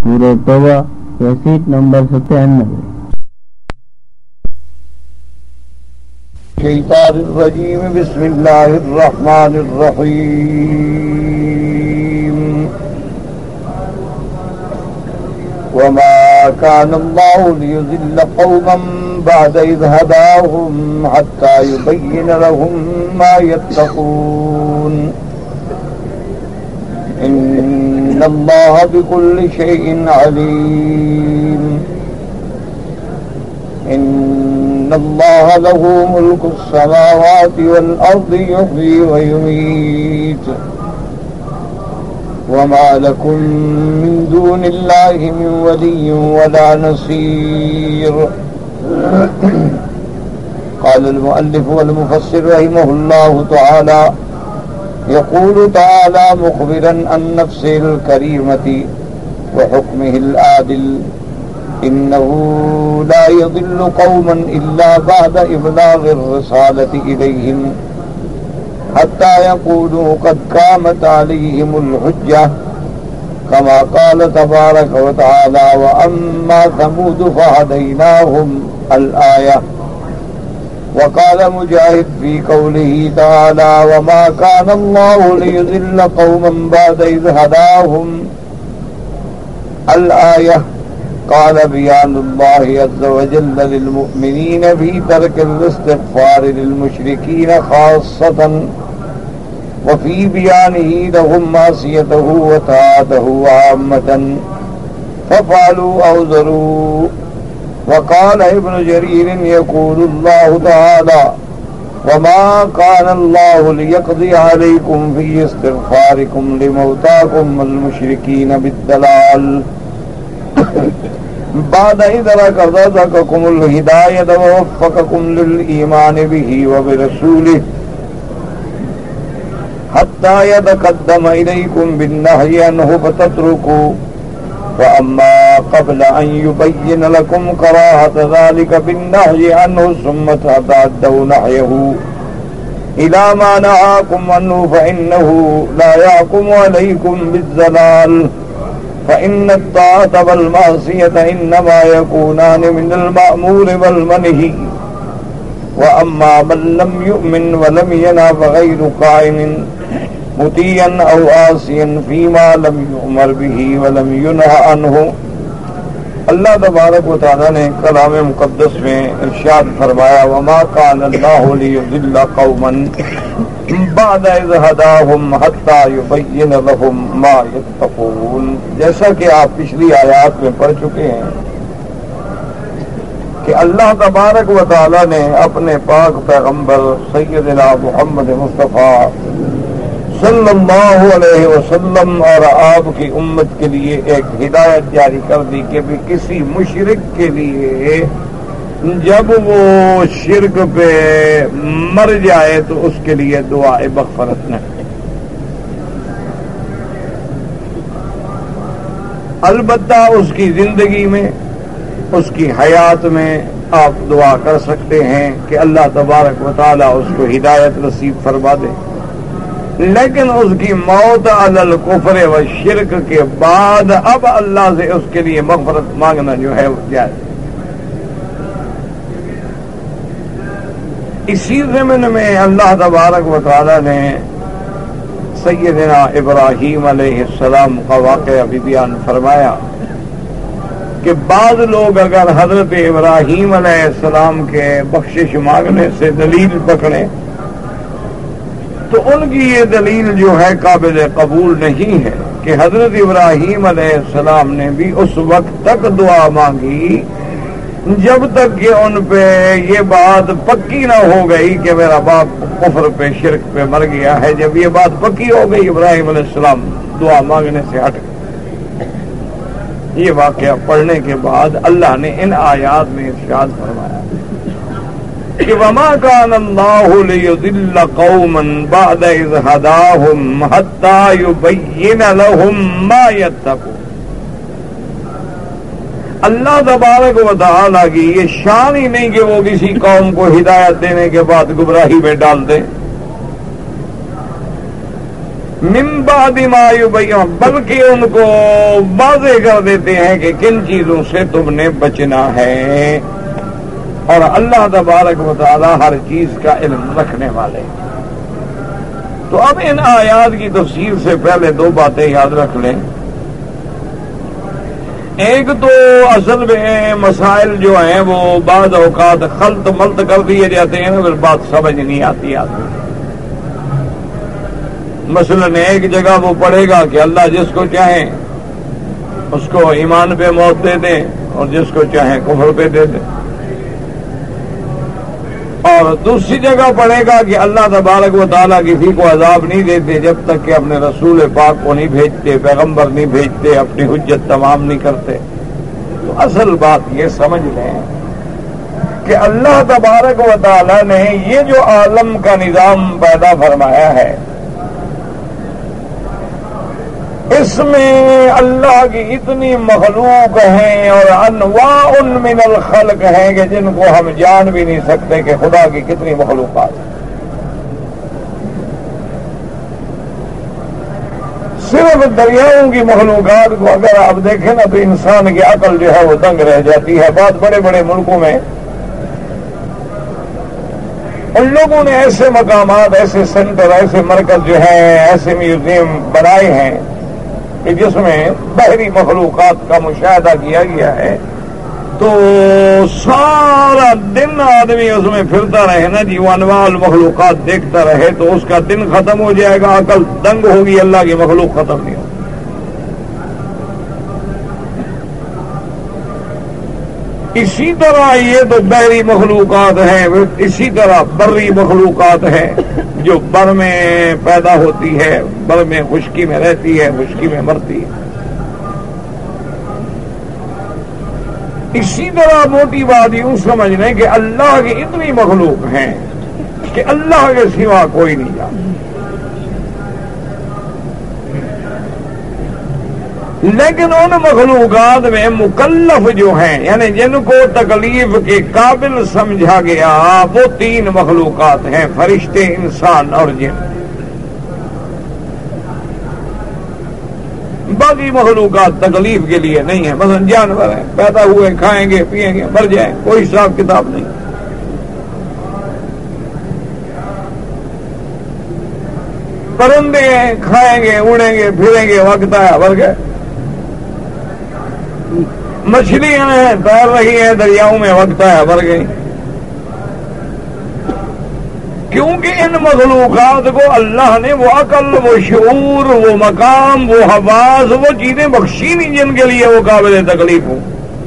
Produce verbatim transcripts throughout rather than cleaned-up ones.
سورہ توبہ cassette number ستانوے۔ الشیطان الرجیم بسم اللہ الرحمن الرحیم وما كان الله ليضل قوما بعد إذ هداهم حتى يبين لهم ما يتقون إن الله بكل شيء عليم إن الله له ملك السماوات والأرض يحيي ويميت وما لكم من دون الله من ولي ولا نصير قال المؤلف والمفسر رحمه الله تعالى يقول تعالى مخبرا عن نفسه الكريمة وحكمه العادل إنه لا يضل قوما إلا بعد إبلاغ الرسالة إليهم حتى يقولوا قد قامت عليهم الحجة كما قال تبارك وتعالى وأما ثمود فهديناهم الآية وقال مجاهد في قوله تعالى وما كان الله ليضل قوما بعد إذ هداهم الآية قال بيان الله عز وجل للمؤمنين في ترك الاستغفار للمشركين خاصة وفي بيانه لهم معصيته وطاعته عامة ففعلوا أو ذروا وقال ابن جرير يقول الله تعالى وما كان الله ليقضي عليكم في استغفاركم لموتاكم المشركين بالدلال بعد إذ رزقكم الهداية ووفقكم للإيمان به وبرسوله حتى يتقدم إليكم بالنهي عنه فتتركوا وأما قبل أن يبين لكم كراهة ذلك بالنهي عنه ثم تعدوا نهيه إلى ما نهاكم عنه فإنه لا يحكم عليكم بالزلال فإن الطاعة والمعصية إنما يكونان من المأمور والمنهي وأما من لم يؤمن ولم ينه فغير قائم مطيعا أو عاصيا فيما لم يؤمر به ولم ينه عنه۔ اللہ تبارک و تعالیٰ نے کلام مقدس میں ارشاد فرمایا وما كان الله ليضل قوما بعد إذ هداهم حتى يبين لهم ما يتقون۔ جیسا کہ آپ پچھلی آیات میں پڑھ چکے ہیں کہ اللہ تبارک و تعالیٰ نے اپنے پاک پیغمبر سیدنا محمد مصطفیٰ صلی اللہ علیہ وسلم اور آپ کی امت کے لیے ایک ہدایت جاری کر دی کہ بھی کسی مشرک کے لیے جب وہ شرک پہ مر جائے تو اس کے لیے دعا مغفرت نہیں۔ البتہ اس کی زندگی میں اس کی حیات میں آپ دعا کر سکتے ہیں کہ اللہ تبارک و تعالیٰ اس کو ہدایت نصیب فرما دے، لیکن اس کی موت علی الکفر و شرک کے بعد اب اللہ سے اس کے لیے مغفرت مانگنا جو ہے وہ جائز۔ اسی ضمن میں اللہ تبارک و تعالی نے سیدنا ابراہیم علیہ السلام کا واقعہ بھی بیان فرمایا کہ بعض لوگ اگر حضرت ابراہیم علیہ السلام کے بخشش مانگنے سے دلیل پکڑیں تو ان کی یہ دلیل جو ہے قابل قبول نہیں ہے کہ حضرت ابراہیم علیہ السلام نے بھی اس وقت تک دعا مانگی جب تک کہ ان پہ یہ بات پکی نہ ہو گئی کہ میرا باپ کفر پہ شرک پہ مر گیا ہے۔ جب یہ بات پکی ہو گئی ابراہیم علیہ السلام دعا مانگنے سے ہٹ گئے۔ یہ واقعہ پڑھنے کے بعد اللہ نے ان آیات میں ارشاد فرمایا کہ وما كان الله ليضل قوما بعد إذ هداهم حتى يبين لهم ما يتقون۔ اللہ تبارک و تعالیٰ کی یہ شان ہی نہیں کہ وہ کسی قوم کو ہدایت دینے کے بعد گمراہی میں ڈال دے، من بعد ما یبین، بلکہ ان کو واضح کر دیتے ہیں کہ کن چیزوں سے تم نے بچنا ہے، اور اللہ تبارک و تعالی ہر چیز کا علم رکھنے والے۔ تو اب ان آیات کی تفسیر سے پہلے دو باتیں یاد رکھ لیں۔ ایک تو اصل میں مسائل جو ہیں وہ بعض اوقات خلط ملط کر دیے جاتے ہیں، پھر بات سمجھ نہیں آتی آدمی۔ مثلا ایک جگہ وہ پڑھے گا کہ اللہ جس کو چاہیں اس کو ایمان پہ موت دے دیں اور جس کو چاہیں کفر پہ دے دیں، اور دوسری جگہ پڑھے گا کہ اللہ تبارک و تعالیٰ کسی کو عذاب نہیں دیتے جب تک کہ اپنے رسول پاک کو نہیں بھیجتے، پیغمبر نہیں بھیجتے، اپنی حجت تمام نہیں کرتے۔ تو اصل بات یہ سمجھ لیں کہ اللہ تبارک و تعالیٰ نے یہ جو عالم کا نظام پیدا فرمایا ہے، اس میں اللہ کی اتنی مخلوق ہیں اور انواع من الخلق ہیں کہ جن کو ہم جان بھی نہیں سکتے کہ خدا کی کتنی مخلوقات ہیں۔ صرف دریاؤں کی مخلوقات کو اگر آپ دیکھیں نا تو انسان کی عقل جو ہے وہ دنگ رہ جاتی ہے۔ بہت بڑے بڑے ملکوں میں ان لوگوں نے ایسے مقامات، ایسے سینٹر، ایسے مرکز جو ہیں، ایسے میوزیم بنائے ہیں کہ جس میں بحری مخلوقات کا مشاہدہ کیا گیا ہے، تو سارا دن آدمی اس میں پھرتا رہے نا جی، وہ انواع المخلوقات دیکھتا رہے تو اس کا دن ختم ہو جائے گا، عقل دنگ ہوگی، اللہ کی مخلوق ختم نہیں ہوگی۔ اسی طرح یہ تو بحری مخلوقات ہیں، اسی طرح بری مخلوقات ہیں جو بر میں پیدا ہوتی ہے، بر میں خشکی میں رہتی ہے، خشکی میں مرتی ہے۔ اسی طرح موٹی بات یوں سمجھ لیں کہ اللہ کی اتنی مخلوق ہیں کہ اللہ کے سوا کوئی نہیں جانتا، لیکن ان مخلوقات میں مکلف جو ہیں، یعنی جن کو تکلیف کے قابل سمجھا گیا، وہ تین مخلوقات ہیں، فرشتے، انسان اور جن۔ باقی مخلوقات تکلیف کے لیے نہیں ہیں، مثلا جانور ہیں، پیدا ہوئے، کھائیں گے، پیئیں گے، مر جائیں، کوئی حساب کتاب نہیں۔ پرندے ہیں، کھائیں گے، اڑیں گے، پھریں گے، وقت آیا بھر گئے۔ مچھلیاں ہیں، تیر رہی ہیں دریاؤں میں، وقت آیا بھر گئی۔ کیونکہ ان مخلوقات کو اللہ نے وہ عقل، وہ شعور، وہ مقام، وہ حواس، وہ چیزیں بخشی نہیں جن کے لیے وہ قابل تکلیف ہوں۔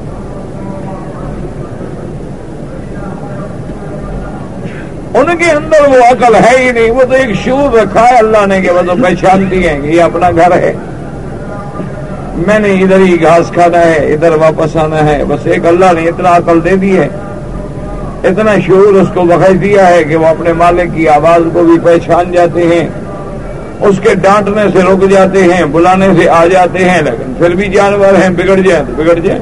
ان کے اندر وہ عقل ہے ہی نہیں، وہ تو ایک شعور رکھا ہے اللہ نے کہ وہ تو پہچانتی ہیں کہ یہ اپنا گھر ہے، میں نے ادھر ہی گھاس کھانا ہے، ادھر واپس آنا ہے، بس ایک اللہ نے اتنا عقل دے دی ہے، اتنا شعور اس کو بخش دیا ہے کہ وہ اپنے مالک کی آواز کو بھی پہچان جاتے ہیں، اس کے ڈانٹنے سے رک جاتے ہیں، بلانے سے آ جاتے ہیں، لیکن پھر بھی جانور ہیں، بگڑ جائیں تو بگڑ جائیں۔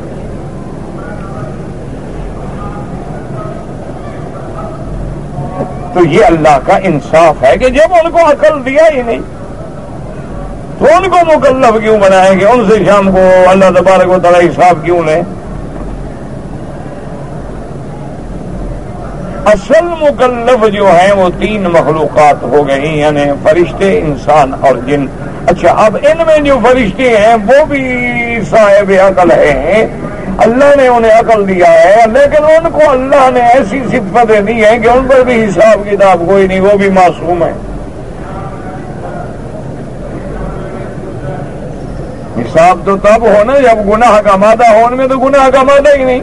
تو یہ اللہ کا انصاف ہے کہ جب ان کو عقل دیا ہی نہیں تو ان کو مکلف کیوں بنائیں گے، ان سے شام کو اللہ تبارک و تعالی حساب کیوں لیں؟ اصل مکلف جو ہیں وہ تین مخلوقات ہو گئی، یعنی فرشتے، انسان اور جن۔ اچھا، اب ان میں جو فرشتے ہیں وہ بھی صاحب عقل ہیں، اللہ نے انہیں عقل دیا ہے، لیکن ان کو اللہ نے ایسی صفتیں دی ہیں کہ ان پر بھی حساب کتاب کوئی نہیں، وہ بھی معصوم ہیں۔ حساب تو تب ہونا جب گناہ کا مادہ ہو، ان میں تو گناہ کا مادہ ہی نہیں،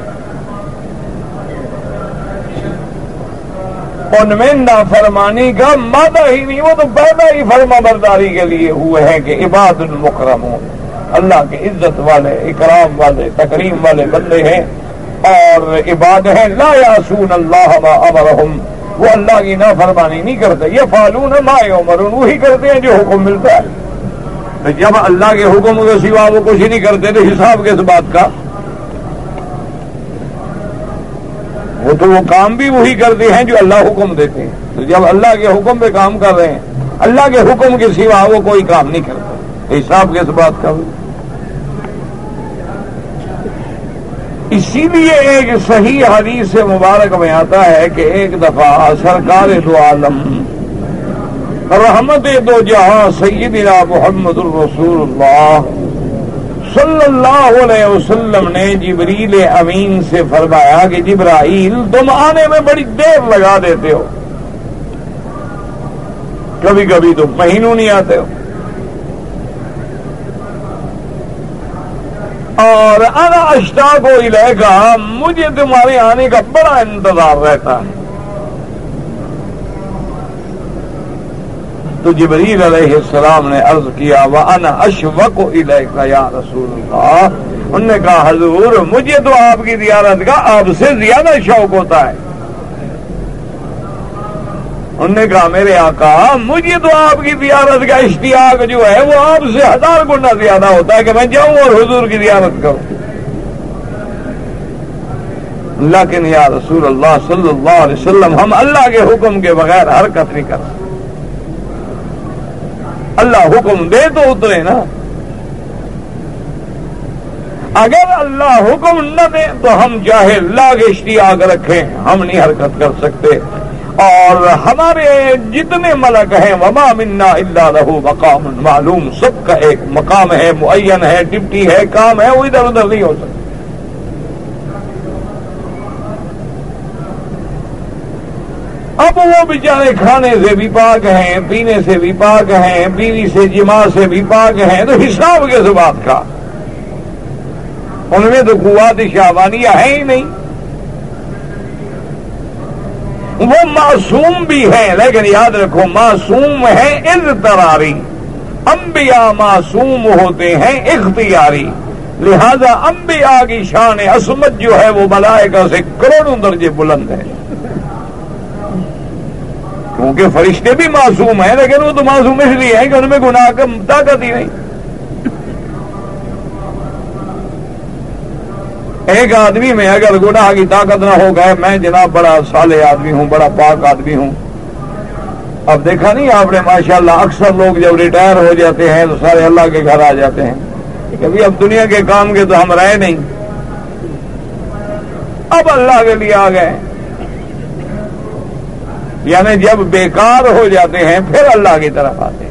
ان میں نافرمانی کا مادہ ہی نہیں، وہ تو پیدا ہی فرما برداری کے لیے ہوئے ہیں کہ عباد المکرمون، اللہ کے عزت والے، اکرام والے، تکریم والے بندے ہیں، اور عباد ہیں لا یعصون اللہ ما امرہم، وہ اللہ کی نافرمانی نہیں کرتے، یفعلون ما یؤمرون، وہی کرتے ہیں جو حکم ملتا ہے۔ تو جب اللہ کے حکم کے سوا وہ کچھ نہیں کرتے تو حساب کس بات کا؟ وہ تو وہ کام بھی وہی کرتے ہیں جو اللہ حکم دیتے ہیں، تو جب اللہ کے حکم پہ کام کر رہے ہیں، اللہ کے حکم کے سوا وہ کوئی کام نہیں کرتا. حساب کس بات کا ہو؟ اسی لیے ایک صحیح حدیث مبارک میں آتا ہے کہ ایک دفعہ سرکار دو عالم رحمت دو جہاں سیدنا محمد الرسول اللہ صلی اللہ علیہ وسلم نے جبریل امین سے فرمایا کہ جبرائیل تم آنے میں بڑی دیر لگا دیتے ہو، کبھی کبھی تم مہینوں نہیں آتے ہو، اور انا اشتاق الیک، مجھے تمہارے آنے کا بڑا انتظار رہتا ہے. تو جبریل علیہ السلام نے عرض کیا وَأَنَا أَشْوَقُ إِلَيْكَ یا رسول اللہ. انہوں نے کہا حضور مجھے تو آپ کی زیارت کا آپ سے زیادہ شوق ہوتا ہے. انہوں نے کہا میرے آقا مجھے تو آپ کی زیارت کا اشتیاق جو ہے وہ آپ سے ہزار گنا زیادہ ہوتا ہے کہ میں جاؤں اور حضور کی زیارت کروں. لیکن یا رسول اللہ صلی اللہ علیہ وسلم ہم اللہ کے حکم کے بغیر حرکت نہیں کر سکتے. اللہ حکم دے تو اترے نا، اگر اللہ حکم نہ دے تو ہم چاہے لاکھ اشتیاق رکھیں ہم نہیں حرکت کر سکتے. اور ہمارے جتنے ملک ہیں وما منا الا لہ مقام معلوم، سب کا ایک مقام ہے، معین ہے، ڈپٹی ہے، کام ہے، وہ ادھر ادھر نہیں ہو سکتا. اب وہ بیچارے کھانے سے بھی پاک ہیں، پینے سے بھی پاک ہیں، بیوی سے جماع سے بھی پاک ہیں، تو حساب کس بات کا؟ ان میں تو قوت شہوانیہ ہے ہی نہیں. وہ معصوم بھی ہیں لیکن یاد رکھو معصوم ہے اضطراری، انبیاء معصوم ہوتے ہیں اختیاری. لہذا انبیاء کی شان عصمت جو ہے وہ ملائکہ سے کروڑوں درجے بلند ہے، کیونکہ فرشتے بھی معصوم ہیں لیکن وہ تو معصوم اس لیے ہیں کہ ان میں گناہ کا طاقت ہی نہیں. ایک آدمی میں اگر گناہ کی طاقت نہ ہو گئے، میں جناب بڑا صالح آدمی ہوں، بڑا پاک آدمی ہوں. اب دیکھا نہیں آپ نے ماشاءاللہ اکثر لوگ جب ریٹائر ہو جاتے ہیں تو سارے اللہ کے گھر آ جاتے ہیں. کبھی اب دنیا کے کام کے تو ہم رہے نہیں، اب اللہ کے لیے آ گئے. یعنی جب بیکار ہو جاتے ہیں پھر اللہ کی طرف آتے ہیں.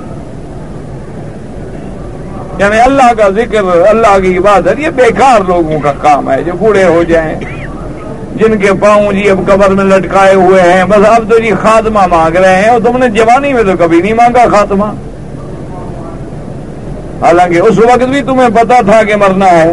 یعنی اللہ کا ذکر، اللہ کی عبادت یہ بیکار لوگوں کا کام ہے جو بوڑھے ہو جائیں، جن کے پاؤں جی اب قبر میں لٹکائے ہوئے ہیں، بس اب تو جی خاتمہ مانگ رہے ہیں. اور تم نے جوانی میں تو کبھی نہیں مانگا خاتمہ، حالانکہ اس وقت بھی تمہیں پتا تھا کہ مرنا ہے.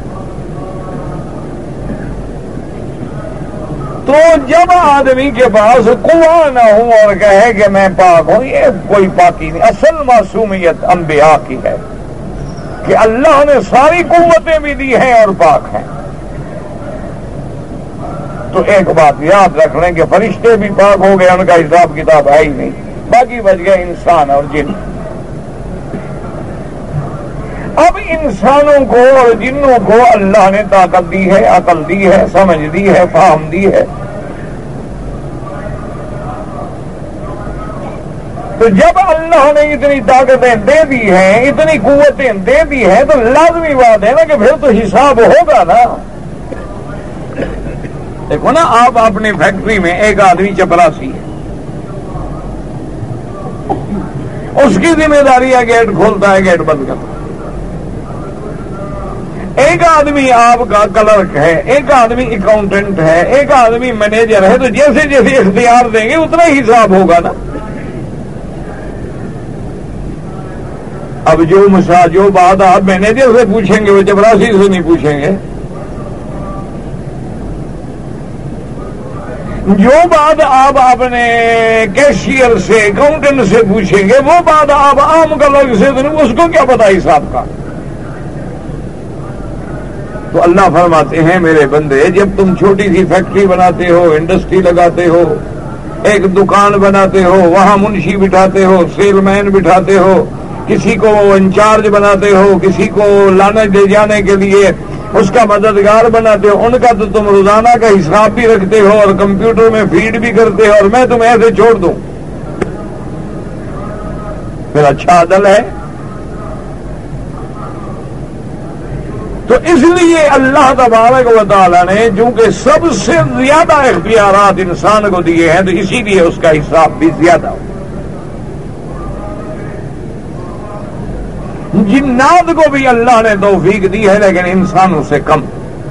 تو جب آدمی کے پاس قوہ نہ ہو اور کہے کہ میں پاک ہوں، یہ کوئی پاکی نہیں. اصل معصومیت انبیاء کی ہے کہ اللہ نے ساری قوتیں بھی دی ہیں اور پاک ہیں. تو ایک بات یاد رکھ لیں کہ فرشتے بھی پاک ہو گئے، ان کا حساب کتاب ہے ہی نہیں، باقی بچ گئے انسان اور جن. اب انسانوں کو اور جنوں کو اللہ نے طاقت دی ہے، عقل دی ہے، سمجھ دی ہے، فہم دی ہے. تو جب اللہ نے اتنی طاقتیں دے دی ہیں، اتنی قوتیں دے دی ہیں، تو لازمی بات ہے نا کہ پھر تو حساب ہوگا نا. دیکھو نا آپ اپنی فیکٹری میں ایک آدمی چپراسی ہے، اس کی ذمہ داری ہے گیٹ کھولتا ہے گیٹ بند کرتا ہے. ایک آدمی آپ کا کلرک ہے، ایک آدمی اکاؤنٹنٹ ہے، ایک آدمی مینیجر ہے. تو جیسے جیسے اختیار دیں گے اتنا ہی حساب ہوگا نا. اب جو مسا جو بات آپ مینیجر سے پوچھیں گے وہ چپراسی سے نہیں پوچھیں گے. جو بات آپ اپنے کیشیئر سے اکاؤنٹنٹ سے پوچھیں گے وہ بات آپ عام کلرک سے تو اس کو کیا پتا حساب کا. تو اللہ فرماتے ہیں میرے بندے جب تم چھوٹی سی فیکٹری بناتے ہو، انڈسٹری لگاتے ہو، ایک دکان بناتے ہو، وہاں منشی بٹھاتے ہو، سیل مین بٹھاتے ہو، کسی کو انچارج بناتے ہو، کسی کو لانے لے جانے کے لیے اس کا مددگار بناتے ہو، ان کا تو تم روزانہ کا حساب بھی رکھتے ہو اور کمپیوٹر میں فیڈ بھی کرتے ہو، اور میں تمہیں ایسے چھوڑ دوں پھر اچھا عدل ہے؟ تو اس لیے اللہ تبارک و تعالیٰ نے چونکہ سب سے زیادہ اختیارات انسان کو دیے ہیں تو اسی لیے اس کا حساب بھی زیادہ ہو. جنات کو بھی اللہ نے توفیق دی ہے لیکن انسانوں سے کم.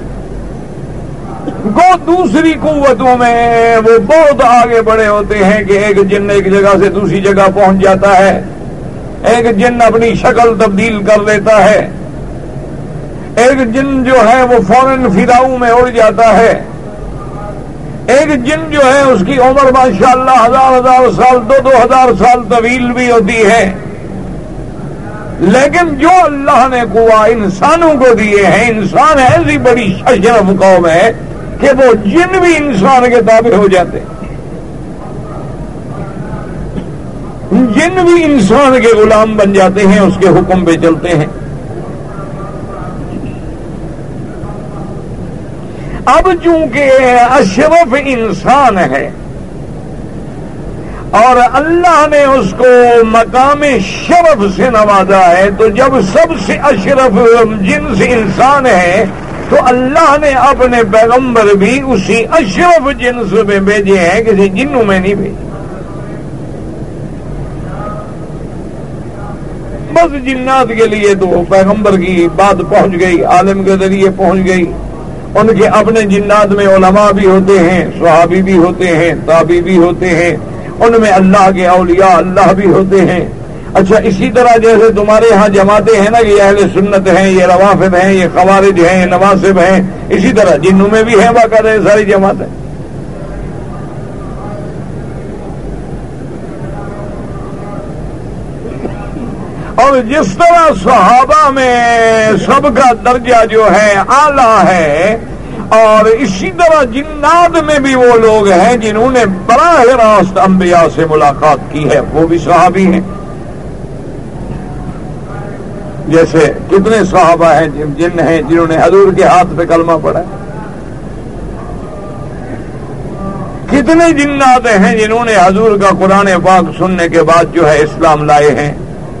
وہ دوسری قوتوں میں وہ بہت آگے بڑے ہوتے ہیں کہ ایک جن ایک جگہ سے دوسری جگہ پہنچ جاتا ہے، ایک جن اپنی شکل تبدیل کر لیتا ہے، ایک جن جو ہے وہ فوراً فضاؤں میں اڑ جاتا ہے، ایک جن جو ہے اس کی عمر ماشاءاللہ ہزار ہزار سال دو دو ہزار سال طویل بھی ہوتی ہے. لیکن جو اللہ نے قوہ انسانوں کو دیے ہیں، انسان ایسی بڑی اشرف قوم ہے کہ وہ جن بھی انسان کے تابع ہو جاتے ہیں، جن بھی انسان کے غلام بن جاتے ہیں، اس کے حکم پہ چلتے ہیں. اب چونکہ اشرف انسان ہے اور اللہ نے اس کو مقام شرف سے نوازا ہے، تو جب سب سے اشرف جنس انسان ہے تو اللہ نے اپنے پیغمبر بھی اسی اشرف جنس میں بھیجے ہیں، کسی جنوں میں نہیں بھیجے. بس جنات کے لیے تو پیغمبر کی بات پہنچ گئی، عالم کے ذریعے پہنچ گئی. ان کے اپنے جنات میں علماء بھی ہوتے ہیں، صحابی بھی ہوتے ہیں، تابعی بھی ہوتے ہیں، ان میں اللہ کے اولیاء اللہ بھی ہوتے ہیں. اچھا، اسی طرح جیسے تمہارے ہاں جماعتیں ہیں نا کہ یہ اہل سنت ہیں، یہ روافض ہیں، یہ خوارج ہیں، یہ نواسب ہیں، اسی طرح جنوں میں بھی ہیں باقاعدہ ساری جماعتیں. اور جس طرح صحابہ میں سب کا درجہ جو ہے اعلیٰ ہے، اور اسی طرح جنات میں بھی وہ لوگ ہیں جنہوں نے براہ راست انبیاء سے ملاقات کی ہے، وہ بھی صحابی ہیں. جیسے کتنے صحابہ ہیں جن ہیں جنہوں نے حضور کے ہاتھ پہ کلمہ پڑھا، کتنے جنات ہیں جنہوں نے حضور کا قرآن پاک سننے کے بعد جو ہے اسلام لائے ہیں.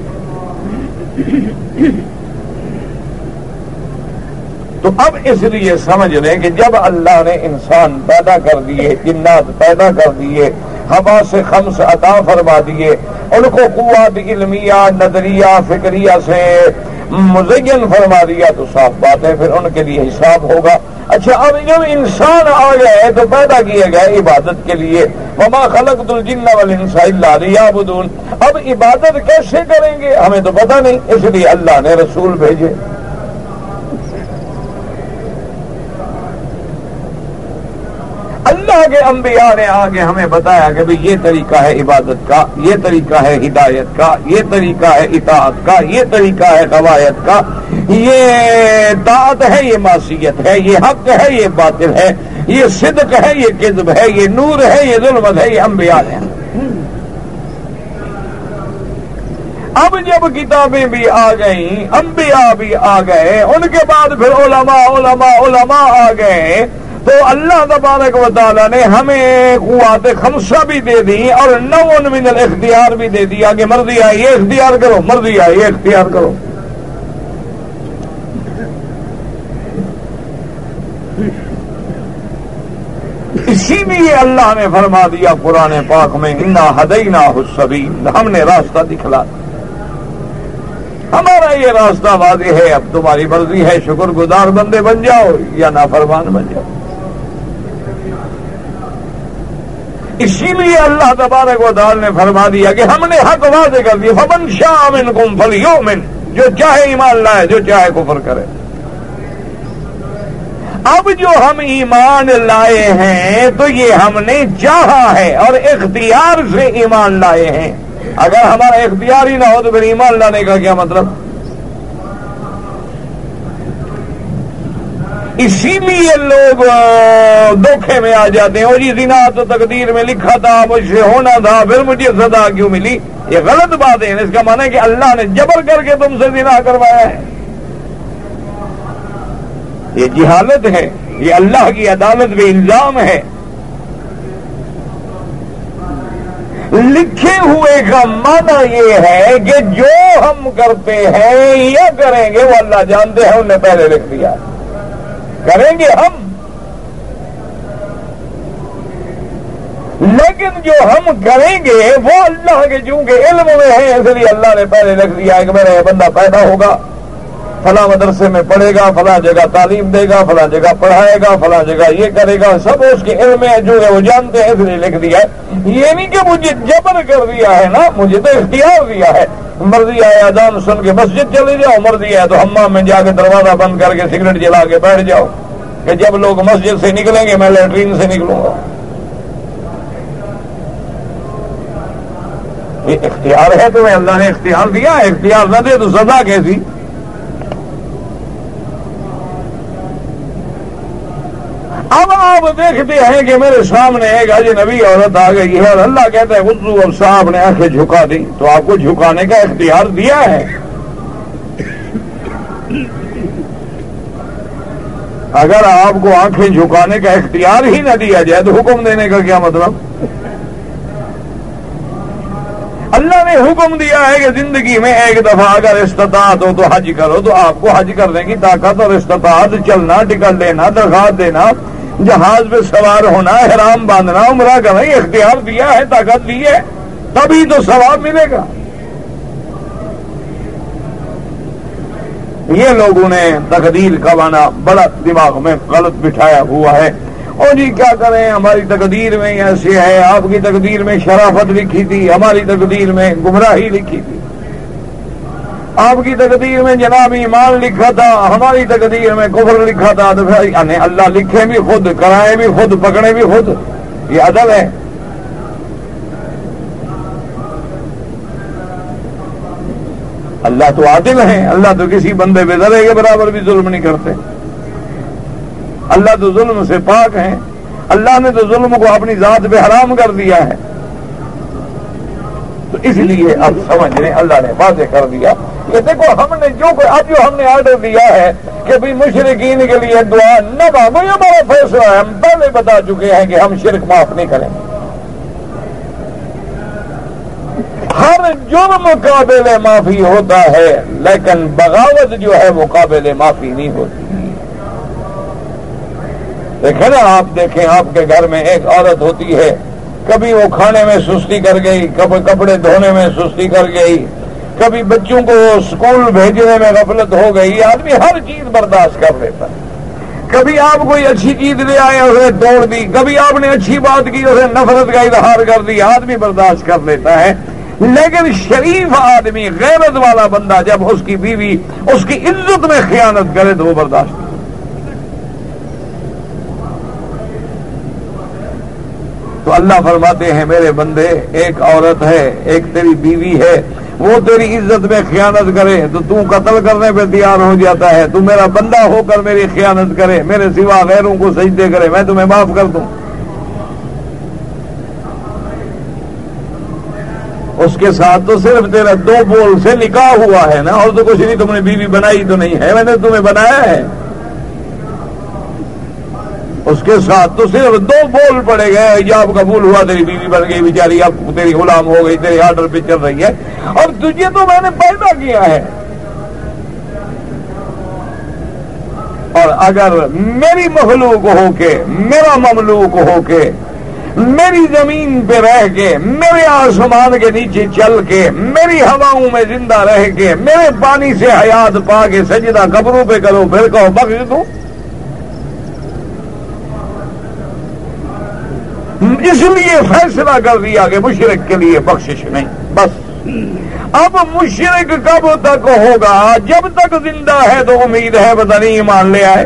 تو اب اس لیے سمجھ لیں کہ جب اللہ نے انسان پیدا کر دیے، جنات پیدا کر دیے، ہوا سے خمس عطا فرما دیے، ان کو قوت علمیہ نظریہ فکریہ سے مزین فرما دیا، تو صاف بات ہے پھر ان کے لیے حساب ہوگا. اچھا، اب جب انسان آ گئے تو پیدا کیے گئے عبادت کے لیے، وما خلقت الجن والانس الا لیعبدون. اب عبادت کیسے کریں گے ہمیں تو پتہ نہیں، اس لیے اللہ نے رسول بھیجے. اللہ کے انبیاء نے آگے ہمیں بتایا کہ بھئی یہ طریقہ ہے عبادت کا، یہ طریقہ ہے ہدایت کا، یہ طریقہ ہے اطاعت کا، یہ طریقہ ہے قواعد کا، یہ طاعت ہے، یہ معصیت ہے، یہ حق ہے، یہ باطل ہے، یہ صدق ہے، یہ کذب ہے، یہ نور ہے، یہ ظلمت ہے. یہ انبیاء نے. اب جب کتابیں بھی آ گئیں، انبیاء بھی آ گئے، ان کے بعد پھر علماء علماء علماء آ گئے، تو اللہ تبارک و تعالیٰ نے ہمیں قوت خمسہ بھی دے دی اور نو من الاختیار بھی دے دیا کہ مرضی آئی یہ اختیار کرو، مرضی آئی یہ اختیار کرو. اسی لیے اللہ نے فرما دیا قرآن پاک میں، انا ہدیناہ السبیل، ہم نے راستہ دکھلا دیا، ہمارا یہ راستہ واضح ہے، اب تمہاری مرضی ہے شکر گزار بندے بن جاؤ یا نافرمان بن جاؤ. اسی لیے اللہ تبارک و تعالی نے فرما دیا کہ ہم نے حق واضح کر دیا، فمن شاء منکم فلیؤمن، جو چاہے ایمان لائے، جو چاہے کفر کرے. اب جو ہم ایمان لائے ہیں تو یہ ہم نے چاہا ہے اور اختیار سے ایمان لائے ہیں. اگر ہمارا اختیار ہی نہ ہو تو پھر ایمان لانے کا کیا مطلب؟ اسی لیے لوگ دھوکے میں آ جاتے ہیں، اور یہ زنا تو تقدیر میں لکھا تھا، مجھ سے ہونا تھا، پھر مجھے سزا کیوں ملی؟ یہ غلط بات ہے. اس کا معنی ہے کہ اللہ نے جبر کر کے تم سے زنا کروایا ہے. یہ جہالت ہے، یہ اللہ کی عدالت پہ الزام ہے. لکھے ہوئے کا معنی یہ ہے کہ جو ہم کرتے ہیں یا کریں گے وہ اللہ جانتے ہیں، انہوں نے پہلے لکھ دیا، کریں گے ہم، لیکن جو ہم کریں گے وہ اللہ کے چونکہ علم میں ہے، اس لیے اللہ نے پہلے لکھ دیا ہے کہ میرا یہ بندہ پیدا ہوگا، فلاں مدرسے میں پڑھے گا، فلاں جگہ تعلیم دے گا، فلاں جگہ پڑھائے گا، فلاں جگہ یہ کرے گا، سب اس کے علم میں جو ہے وہ جانتے ہیں، اس لیے لکھ دیا ہے۔ یہ نہیں کہ مجھے جبر کر دیا ہے نا، مجھے تو اختیار دیا ہے، مرضی آئے اذان سن کے مسجد چلے جاؤ، مرضی ہے تو حمام میں جا کے دروازہ بند کر کے سگریٹ جلا کے بیٹھ جاؤ کہ جب لوگ مسجد سے نکلیں گے میں لیٹرین سے نکلوں گا۔ یہ اختیار ہے، تمہیں اللہ نے اختیار دیا ہے، اختیار نہ دے تو سزا کیسی؟ اب آپ دیکھتے ہیں کہ میرے سامنے ایک اجنبی عورت آ گئی ہے اور اللہ کہتا ہے وضو، اب صاحب نے آنکھیں جھکا دی، تو آپ کو جھکانے کا اختیار دیا ہے۔ اگر آپ کو آنکھیں جھکانے کا اختیار ہی نہ دیا جائے تو حکم دینے کا کیا مطلب؟ اللہ نے حکم دیا ہے کہ زندگی میں ایک دفعہ اگر استطاعت ہو تو حج کرو، تو آپ کو حج کرنے کی طاقت اور استطاعت، چلنا، ٹکٹ لینا، درخواست دینا، جہاز پہ سوار ہونا، احرام باندھنا، عمرہ کرنا، یہ اختیار دیا ہے، طاقت دی ہے، تبھی تو ثواب ملے گا۔ یہ لوگوں نے تقدیر کا معنی بڑا دماغ میں غلط بٹھایا ہوا ہے، اور جی کیا کریں، ہماری تقدیر میں ایسے ہے، آپ کی تقدیر میں شرافت لکھی تھی، ہماری تقدیر میں گمراہی لکھی تھی، آپ کی تقدیر میں جناب ایمان لکھا تھا، ہماری تقدیر میں کفر لکھا تھا، تو پھر یعنی اللہ لکھے بھی خود، کرائے بھی خود، پکڑے بھی خود، یہ عدل ہے؟ اللہ تو عادل ہے، اللہ تو کسی بندے پہ ذرے کے برابر بھی ظلم نہیں کرتے، اللہ تو ظلم سے پاک ہیں، اللہ نے تو ظلم کو اپنی ذات پہ حرام کر دیا ہے، تو اس لیے اب سمجھ لیں اللہ نے واضح کر دیا کہ دیکھو ہم نے جو کوئی اب جو ہم نے آرڈر دیا ہے کہ بھی مشرکین کے لیے دعا نہ مانگو، یہ ہمارا فیصلہ ہے، ہم پہلے بتا چکے ہیں کہ ہم شرک معاف نہیں کریں گے، ہر جرم قابل معافی ہوتا ہے لیکن بغاوت جو ہے وہ قابل معافی نہیں ہوتی۔ دیکھیں نا، آپ دیکھیں آپ کے گھر میں ایک عورت ہوتی ہے، کبھی وہ کھانے میں سستی کر گئی، کبھی کپڑے دھونے میں سستی کر گئی، کبھی بچوں کو اسکول بھیجنے میں غفلت ہو گئی، آدمی ہر چیز برداشت کر لیتا ہے، کبھی آپ کوئی اچھی چیز لے آئے اسے توڑ دی، کبھی آپ نے اچھی بات کی اسے نفرت کا اظہار کر دیا، آدمی برداشت کر لیتا ہے، لیکن شریف آدمی، غیرت والا بندہ جب اس کی بیوی اس کی عزت میں خیانت کرے تو وہ برداشت نہیں۔ تو اللہ فرماتے ہیں میرے بندے، ایک عورت ہے، ایک تیری بیوی ہے، وہ تیری عزت میں خیانت کرے تو تو قتل کرنے پہ تیار ہو جاتا ہے، تو میرا بندہ ہو کر میری خیانت کرے، میرے سوا غیروں کو سجدے کرے، میں تمہیں معاف کر دوں۔ اس کے ساتھ تو صرف تیرا دو بول سے نکاح ہوا ہے نا، اور تو کچھ نہیں، تم نے بیوی بنائی تو نہیں ہے، میں نے تمہیں بنایا ہے، اس کے ساتھ تو صرف دو بول پڑے گئے، حجاب قبول ہوا، تیری بیوی بن گئی بیچاری، اب تیری غلام ہو گئی، تیرے آرڈر پہ چل رہی ہے، اور تجھے تو میں نے پیدا کیا ہے، اور اگر میری مخلوق ہو کے، میرا مملوک ہو کے، میری زمین پہ رہ کے، میرے آسمان کے نیچے چل کے، میری ہواؤں میں زندہ رہ کے، میرے پانی سے حیات پا کے سجدہ قبروں پہ کرو، پھر کہو بخش دوں؟ اس لیے فیصلہ کر دیا کہ مشرک کے لیے بخشش نہیں، بس۔ اب مشرک کب تک ہوگا؟ جب تک زندہ ہے تو امید ہے پتہ نہیں ایمان لے آئے۔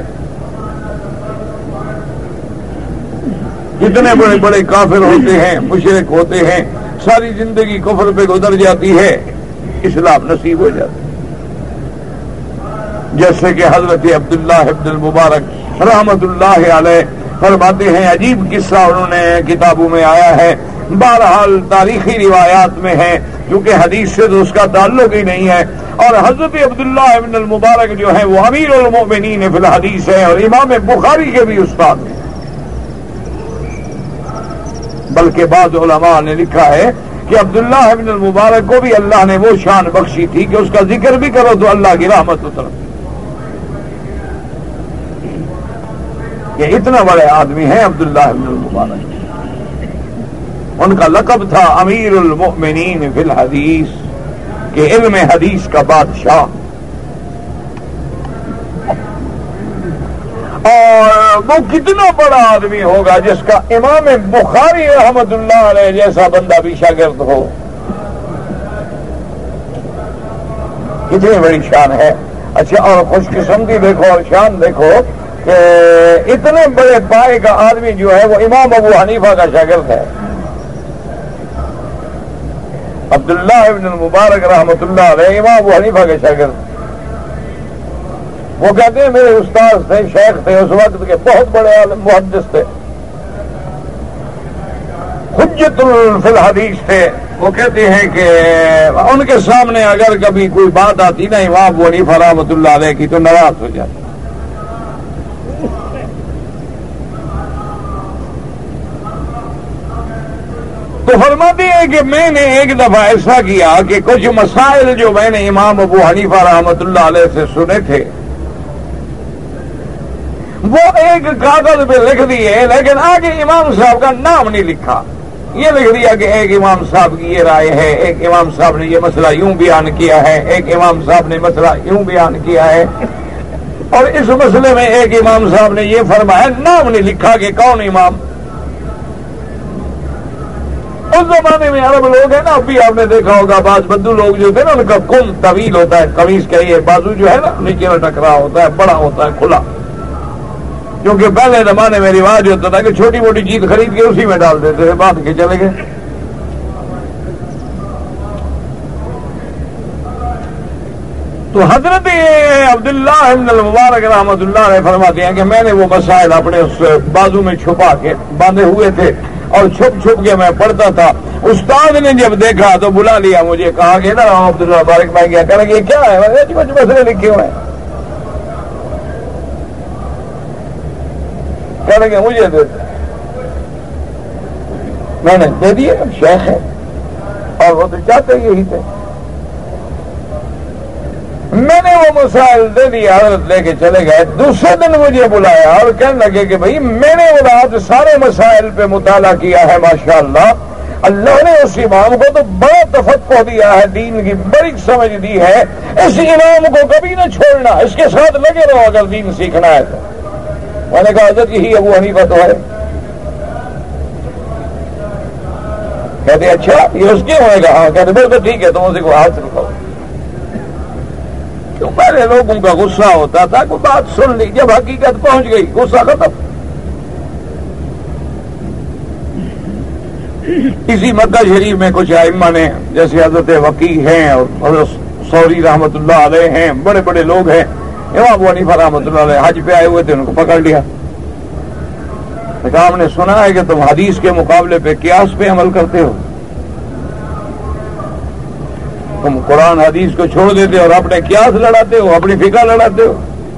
جتنے بڑے بڑے کافر ہوتے ہیں، مشرک ہوتے ہیں، ساری زندگی کفر پہ گزر جاتی ہے، اسلام نصیب ہو جاتا ہے۔ جیسے کہ حضرت عبداللہ ابن المبارک رحمت اللہ علیہ فرماتے ہیں، عجیب قصہ انہوں نے کتابوں میں آیا ہے، بہرحال تاریخی روایات میں ہے، کیونکہ حدیث سے تو اس کا تعلق ہی نہیں ہے، اور حضرت عبداللہ ابن المبارک جو ہیں وہ امیر المؤمنین فی الحدیث ہے اور امام بخاری کے بھی استاد ہیں، بلکہ بعض علماء نے لکھا ہے کہ عبداللہ ابن المبارک کو بھی اللہ نے وہ شان بخشی تھی کہ اس کا ذکر بھی کرو تو اللہ کی رحمت اترتی. یہ اتنا بڑے آدمی ہیں عبداللہ ابن المبارک. ان کا لقب تھا امیر المؤمنین فی الحدیث، کہ علم حدیث کا بادشاہ. اور وہ کتنا بڑا آدمی ہوگا جس کا امام بخاری رحمت اللہ علیہ جیسا بندہ بھی شاگرد ہو. کتنی بڑی شان ہے. اچھا، اور خوش قسمتی دیکھو اور شان دیکھو کہ اتنے بڑے پائے کا آدمی جو ہے وہ امام ابو حنیفہ کا شاگرد ہے. عبداللہ ابن المبارک رحمت اللہ علیہ امام ابو حنیفہ کے شاگرد. وہ کہتے ہیں میرے استاد تھے، شیخ تھے، اس وقت کے بہت بڑے عالم محدث تھے، حجت فی الحدیث تھے. وہ کہتے ہیں کہ ان کے سامنے اگر کبھی کوئی بات آتی نا امام ابو حنیفہ رحمۃ اللہ علیہ کی تو ناراض ہو جاتے. تو فرماتے ہیں کہ میں نے ایک دفعہ ایسا کیا کہ کچھ مسائل جو میں نے امام ابو حنیفہ رحمۃ اللہ علیہ سے سنے تھے وہ ایک کاغذ پہ لکھ دیے، لیکن آگے امام صاحب کا نام نہیں لکھا. یہ لکھ دیا کہ ایک امام صاحب کی یہ رائے ہے، ایک امام صاحب نے یہ مسئلہ یوں بیان کیا ہے، ایک امام صاحب نے مسئلہ یوں بیان کیا ہے، اور اس مسئلے میں ایک امام صاحب نے یہ فرمایا. نام نہیں لکھا کہ کون امام. اس زمانے میں عرب لوگ ہیں نا، اب بھی آپ نے دیکھا ہوگا بعض بدو لوگ جو تھے نا ان کا کم طویل ہوتا ہے، قمیص کا یہ بازو جو ہے نا نیچے لٹک رہا ہوتا ہے، بڑا ہوتا ہے کھلا. کیونکہ پہلے زمانے میں رواج ہوتا تھا کہ چھوٹی موٹی چیز خرید کے اسی میں ڈال دیتے تھے، باندھ کے چلے گئے. تو حضرت عبداللہ ابن المبارک رحمۃ اللہ علیہ فرماتے ہیں کہ میں نے وہ مسائل اپنے اس بازو میں چھپا کے باندھے ہوئے تھے اور چھپ چھپ کے میں پڑھتا تھا. استاد نے جب دیکھا تو بلا لیا مجھے، کہا کہ نا عبداللہ مبارک میں گیا، کہا کہ یہ کیا ہے؟ میں کچھ مسئلے لکھے ہوئے ہیں. کہنے کہ مجھے دے دے. میں نے دے دیے، شیخ ہے اور وہ تو چاہتے یہی تھے. میں نے وہ مسائل دے دیے، حضرت لے کے چلے گئے. دوسرے دن مجھے بلایا اور کہنے لگے کہ بھائی میں نے وہ رات سارے مسائل پہ مطالعہ کیا ہے، ماشاءاللہ اللہ نے اس امام کو تو بڑا تفقہ دیا ہے، دین کی بڑی سمجھ دی ہے. اس امام کو کبھی نہ چھوڑنا، اس کے ساتھ لگے رہو اگر دین سیکھنا ہے تو. میں نے کہا حضرت یہی ابو حنیفہ تو ہے. کہتے اچھا یہ اس کے ہوئے گا؟ ہاں. کہتے بول تو ٹھیک ہے، تم اسی کو حاصل کرو. کیوں پہلے لوگوں کا غصہ ہوتا تھا، کوئی بات سن لی، جب حقیقت پہنچ گئی غصہ ختم. اسی مکہ شریف میں کچھ ائمہ نے جیسے حضرت وقی ہیں اور حضرت ثوری رحمۃ اللہ علیہ ہیں، بڑے بڑے لوگ ہیں. امام ابو حنیفہ رحمۃ اللہ علیہ حج پہ آئے ہوئے تھے، ان کو پکڑ لیا. ہم نے سنا ہے کہ تم حدیث کے مقابلے پہ قیاس پہ عمل کرتے ہو، تم قرآن حدیث کو چھوڑ دیتے اور اپنے قیاس لڑاتے ہو، اپنی فقہ لڑاتے ہو.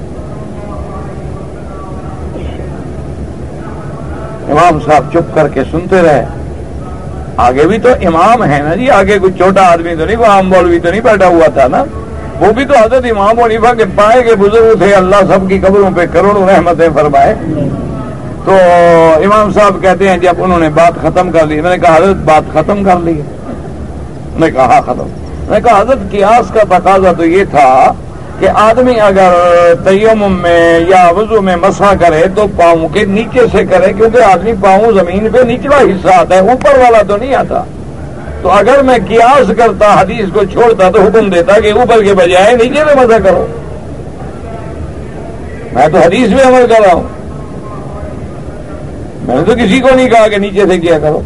امام صاحب چپ کر کے سنتے رہے. آگے بھی تو امام ہے نا جی، آگے کوئی چھوٹا آدمی تو نہیں، کوئی عام مولوی تو نہیں بیٹھا ہوا تھا نا. وہ بھی تو حضرت امام حنیفہ کے پائے کے بزرگ تھے، اللہ سب کی قبروں پہ کروڑوں رحمتیں فرمائے. تو امام صاحب کہتے ہیں جب انہوں نے بات ختم کر لی، میں نے کہا حضرت بات ختم کر لی؟ میں نے کہا ہاں ختم. میں نے کہا حضرت قیاس کا تقاضا تو یہ تھا کہ آدمی اگر تیمم میں یا وضو میں مسح کرے تو پاؤں کے نیچے سے کرے، کیونکہ آدمی پاؤں زمین پہ نچلا حصہ آتا ہے، اوپر والا تو نہیں آتا. تو اگر میں قیاس کرتا، حدیث کو چھوڑتا تو حکم دیتا کہ اوپر کے بجائے نیچے میں مسح کرو. میں تو حدیث میں عمل کر رہا ہوں، میں نے تو کسی کو نہیں کہا کہ نیچے سے کیا کرو.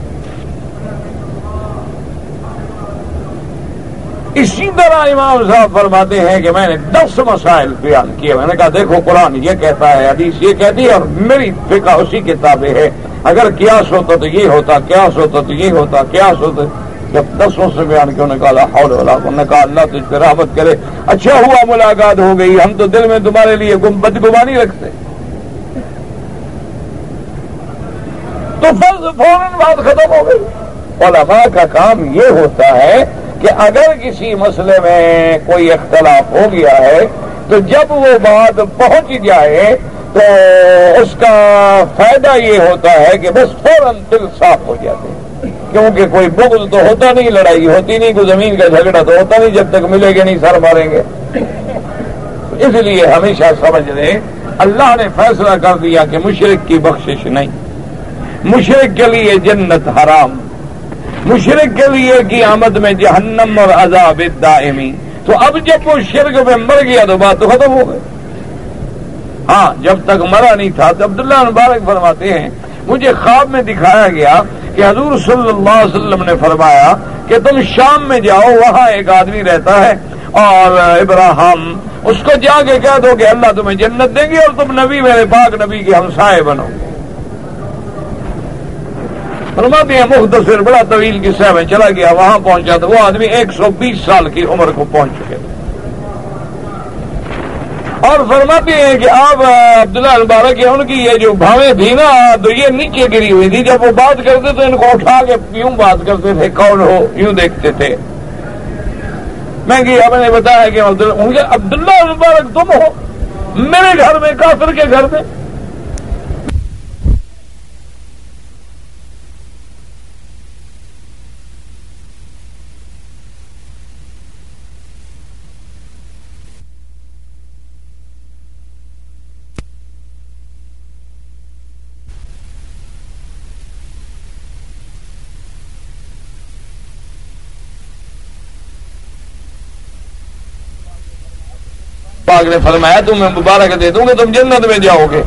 اسی طرح امام صاحب فرماتے ہیں کہ میں نے دس مسائل بیان کیے. میں نے کہا دیکھو قرآن یہ کہتا ہے، حدیث یہ کہتی ہے، اور میری فقہ اسی کتابیں ہے. اگر قیاس ہوتا تو یہ ہوتا، قیاس ہوتا تو یہ ہوتا، قیاس ہوتا. جب دسوں سے بیان کیا، انہوں نے کہا لا حول ولا قوت، انہوں نے کہا اللہ تجھ پہ رحمت کرے، اچھا ہوا ملاقات ہو گئی، ہم تو دل میں تمہارے لیے بدگمانی رکھتے. تو فرض فوراً بات ختم ہو گئی. علماء کا کام یہ ہوتا ہے کہ اگر کسی مسئلے میں کوئی اختلاف ہو گیا ہے تو جب وہ بات پہنچ جائے تو اس کا فائدہ یہ ہوتا ہے کہ بس فوراً دل صاف ہو جاتے ہیں، کیونکہ کوئی بغض تو ہوتا نہیں، لڑائی ہوتی نہیں، کوئی زمین کا جھگڑا تو ہوتا نہیں جب تک ملے گے نہیں سر ماریں گے۔ اس لیے ہمیشہ سمجھ لیں اللہ نے فیصلہ کر دیا کہ مشرک کی بخشش نہیں، مشرک کے لیے جنت حرام، مشرک کے لیے قیامت میں جہنم اور عذاب دائمی۔ تو اب جب وہ شرک میں مر گیا تو بات تو ختم ہو گئی۔ ہاں جب تک مرا نہیں تھا تو عبداللہ مبارک فرماتے ہیں مجھے خواب میں دکھایا گیا کہ حضور صلی اللہ علیہ وسلم نے فرمایا کہ تم شام میں جاؤ، وہاں ایک آدمی رہتا ہے اور ابراہیم، اس کو جا کے کہہ دو کہ اللہ تمہیں جنت دیں گے اور تم نبی میرے پاک نبی کے ہمسائے بنو۔ فرماتے ہیں مختصر بڑا طویل قصہ میں چلا گیا، وہاں پہنچا تو وہ آدمی ایک سو بیس سال کی عمر کو پہنچ چکے اور فرماتے ہیں کہ آپ عبداللہ مبارک کے ان کی یہ جو بھاویں تھی نا تو یہ نیچے گری ہوئی تھی، جب وہ بات کرتے تو ان کو اٹھا کے یوں بات کرتے تھے، کون ہو یوں دیکھتے تھے۔ میں گیا، میں نے بتایا کہ عبداللہ مبارک تم ہو میرے گھر میں، کافر کے گھر میں؟ پاک نے فرمایا تمہیں مبارک دے دوں گے، تم جنت میں جاؤ گے۔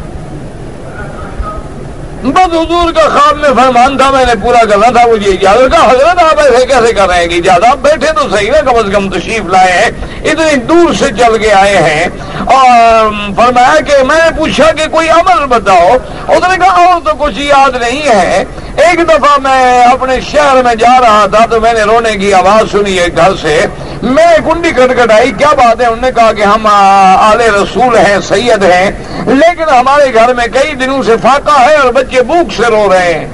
بس حضور کا خواب میں فرمان تھا، میں نے پورا کرنا تھا، مجھے اجازت کا حضرت آپ ایسے کیسے کر رہے ہیں کہ اجازت آپ بیٹھے تو صحیح نا، کم از کم تشریف لائے ہیں، اتنی دور سے چل کے آئے ہیں۔ اور فرمایا کہ میں نے پوچھا کہ کوئی عمل بتاؤ، اس نے کہا اور تو کچھ یاد نہیں ہے، ایک دفعہ میں اپنے شہر میں جا رہا تھا تو میں نے رونے کی آواز سنی ایک گھر سے، میں کنڈی کٹکھٹائی، کیا بات ہے؟ انہوں نے کہا کہ ہم آل رسول ہیں، سید ہیں، لیکن ہمارے گھر میں کئی دنوں سے فاقہ ہے اور بچے بھوک سے رو رہے ہیں۔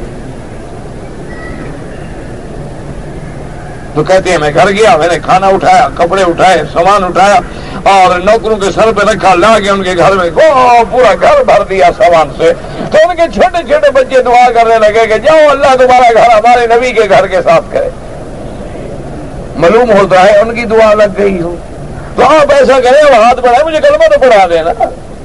تو کہتے ہیں میں گھر گیا، میں نے کھانا اٹھایا، کپڑے اٹھائے، سامان اٹھایا اور نوکروں کے سر پہ رکھا، لا کے ان کے گھر میں پورا گھر بھر دیا سامان سے۔ تو ان کے چھوٹے چھوٹے بچے دعا کرنے لگے کہ جاؤ اللہ تمہارا گھر ہمارے نبی کے گھر کے ساتھ کرے۔ معلوم ہوتا ہے ان کی دعا لگ گئی ہو۔ تو آپ ایسا کریں، وہ ہاتھ بڑھائے، مجھے کلمہ تو پڑھا دینا۔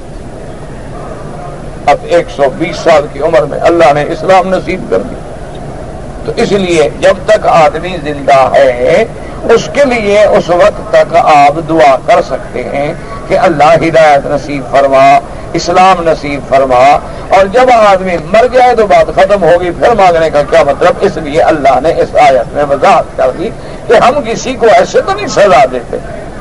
اب ایک سو بیس سال کی عمر میں اللہ نے اسلام نصیب کر دی، تو اس لیے جب تک آدمی زندہ ہے اس کے لیے اس وقت تک آپ دعا کر سکتے ہیں کہ اللہ ہدایت نصیب فرما، اسلام نصیب فرما، اور جب آدمی مر جائے تو بات ختم ہوگی، پھر مانگنے کا کیا مطلب؟ اس لیے اللہ نے اس آیت میں وضاحت کر دی کہ ہم کسی کو ایسے تو نہیں سزا دیتے،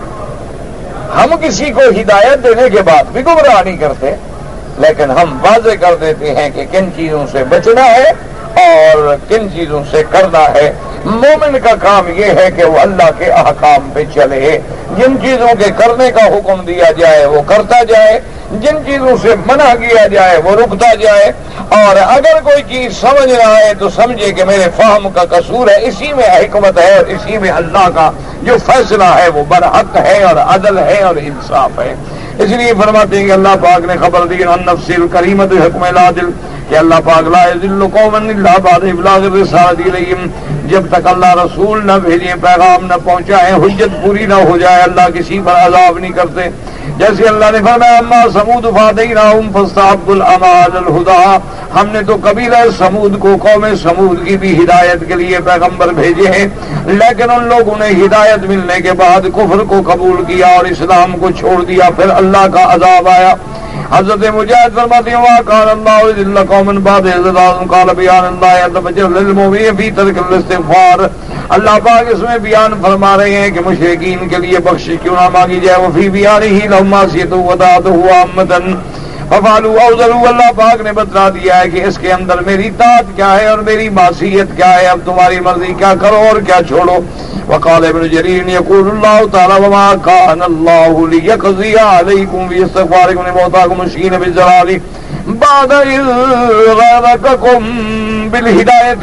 ہم کسی کو ہدایت دینے کے بعد بھی گمراہ نہیں کرتے، لیکن ہم واضح کر دیتے ہیں کہ کن چیزوں سے بچنا ہے اور کن چیزوں سے کرنا ہے۔ مومن کا کام یہ ہے کہ وہ اللہ کے احکام پہ چلے، جن چیزوں کے کرنے کا حکم دیا جائے وہ کرتا جائے، جن چیزوں سے منع کیا جائے وہ رکتا جائے، اور اگر کوئی چیز سمجھ نہ آئے تو سمجھے کہ میرے فہم کا قصور ہے، اسی میں حکمت ہے اور اسی میں اللہ کا جو فیصلہ ہے وہ برحق ہے اور عدل ہے اور انصاف ہے۔ اس لیے فرماتے ہیں کہ اللہ پاک نے خبر دی النفس الکریمۃ حکم العادل کہ اللہ پاک لا یذل قوما الا بعد ابلاغ الرسالۃ الیہم، جب تک اللہ رسول نہ بھیجیں، پیغام نہ پہنچائیں، حجت پوری نہ ہو جائے، اللہ کسی پر عذاب نہیں کرتے۔ جیسے اللہ نے فرمایا اما ثمود فہدیناہم فاستحبوا العمى علی الہدی، ہم نے تو قبیلہ سمود کو، قوم سمود کی بھی ہدایت کے لیے پیغمبر بھیجے ہیں، لیکن ان لوگوں نے ہدایت ملنے کے بعد کفر کو قبول کیا اور اسلام کو چھوڑ دیا، پھر اللہ کا عذاب آیا۔ حضرت مجاہد فرماتے ہیں وَقَالَ اللَّهُ إِذْ قَوْمًا بَعْدَ إِذْ جَاءَهُمْ قَالَ بِيَانَ اللَّهِ يَتَفَجَّرُ لِلْمُؤْمِنِينَ فِي تَرْكِ الْاِسْتِغْفَارِ، اللہ پاک اس میں بیان فرما رہے ہیں کہ مشرکین کے لیے بخشش کیوں نہ مانگی جائے، وَفِي بِيَانِهِ لَهُمْ مَعْصِيَةٌ وَطَاعَتُهُ عَامَّةً فَفَعَلُوا أَوْزَرُوا، اللہ پاک نے بتلا دیا ہے کہ اس کے اندر میری طاعت کیا ہے اور میری معصیت کیا ہے، اب تمہاری مرضی کیا کرو اور کیا چھوڑو۔ وقال ابن جرير يقول الله تعالى وما كان الله ليقضي عليكم باستغفاركم لموتاكم مشركين بالضلال بعد إذ غرقكم بالهداية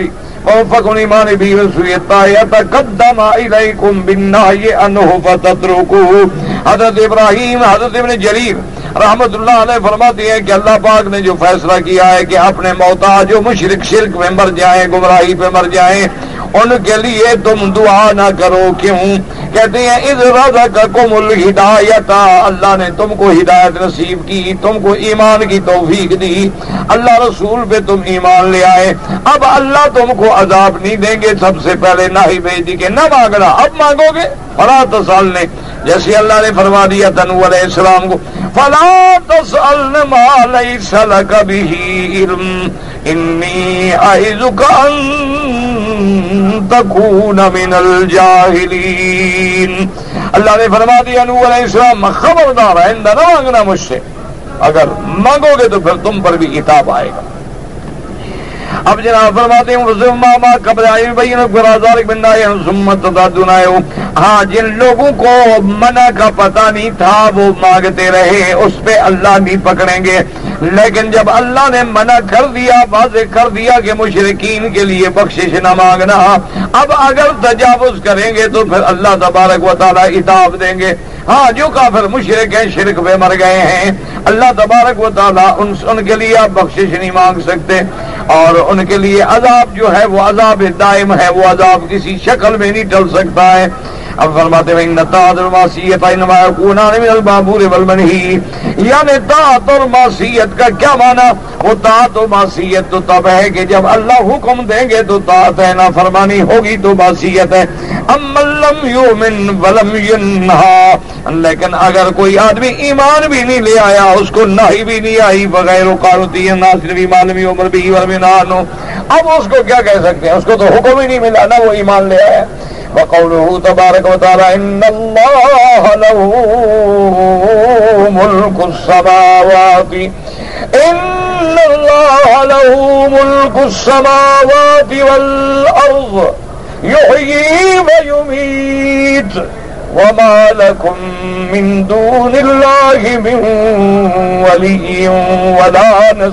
ووفقكم الإيمان به ورسوله يتقدم إليكم بالنهي عنه فتتركوه. حضرت ابراہیم حضرت ابن جریر رحمت اللہ علیہ فرماتے ہیں کہ اللہ پاک نے جو فیصلہ کیا ہے کہ اپنے محتاج جو مشرک شرک میں مر جائیں گمراہی پہ مر جائیں ان کے لیے تم دعا نہ کرو. کیوں؟ کہتے ہیں اذ رزقکم الہدایت، اللہ نے تم کو ہدایت نصیب کی، تم کو ایمان کی توفیق دی، اللہ رسول پہ تم ایمان لے آئے. اب اللہ تم کو عذاب نہیں دیں گے، سب سے پہلے نہ ہی بھیج دی کہ نہ مانگنا، اب مانگو گے فلا تسألنی، جیسے اللہ نے فرما دیا تھا نوح علیہ السلام کو فلا تسألن ما لیس لک بہ علم انی اعظک ان تکون من الجاہلین. اللہ نے فرما دیا نوح علیہ السلام خبردار آئندہ نہ مانگنا مجھ سے، اگر مانگو گے تو پھر تم پر بھی عتاب آئے گا. اب جناب فرماتے ہیں ہاں جن لوگوں کو منع کا پتہ نہیں تھا وہ مانگتے رہے، اس پہ اللہ نہیں پکڑیں گے. لیکن جب اللہ نے منع کر دیا، واضح کر دیا کہ مشرکین کے لیے بخشش نہ مانگنا، اب اگر تجاوز کریں گے تو پھر اللہ تبارک و تعالی عتاب دیں گے. ہاں جو کافر مشرک ہیں، شرک پہ مر گئے ہیں، اللہ تبارک و تعالی ان, ان کے لیے آپ بخشش نہیں مانگ سکتے، اور ان کے لیے عذاب جو ہے وہ عذاب دائم ہے، وہ عذاب کسی شکل میں نہیں ٹل سکتا ہے. اب فرماتے ہیں ان طاعت المعصیت انما یکونان من المأمور والمنہی، یعنی طاعت اور معصیت کا کیا معنی؟ وہ طاعت و معصیت تو تب ہے کہ جب اللہ حکم دیں گے تو طاعت ہے، نافرمانی ہوگی تو معصیت ہے. اما لم یؤمن ولم ینہا، لیکن اگر کوئی آدمی ایمان بھی نہیں لے آیا، اس کو نہی بھی نہیں آئی، بغیر قانوتی ناصر بھی معلومی عمر بھی ورمنانو، اب اس کو کیا کہہ سکتے ہیں؟ اس کو تو حکم ہی نہیں ملا، نہ وہ ایمان لے آیا. وقوله تبارک و تعالی ان اللہ له ملک السماوات ان اللہ له ملک السماوات والارض یحیی ویمیت وما لكم من دون اللہ من ولی ولا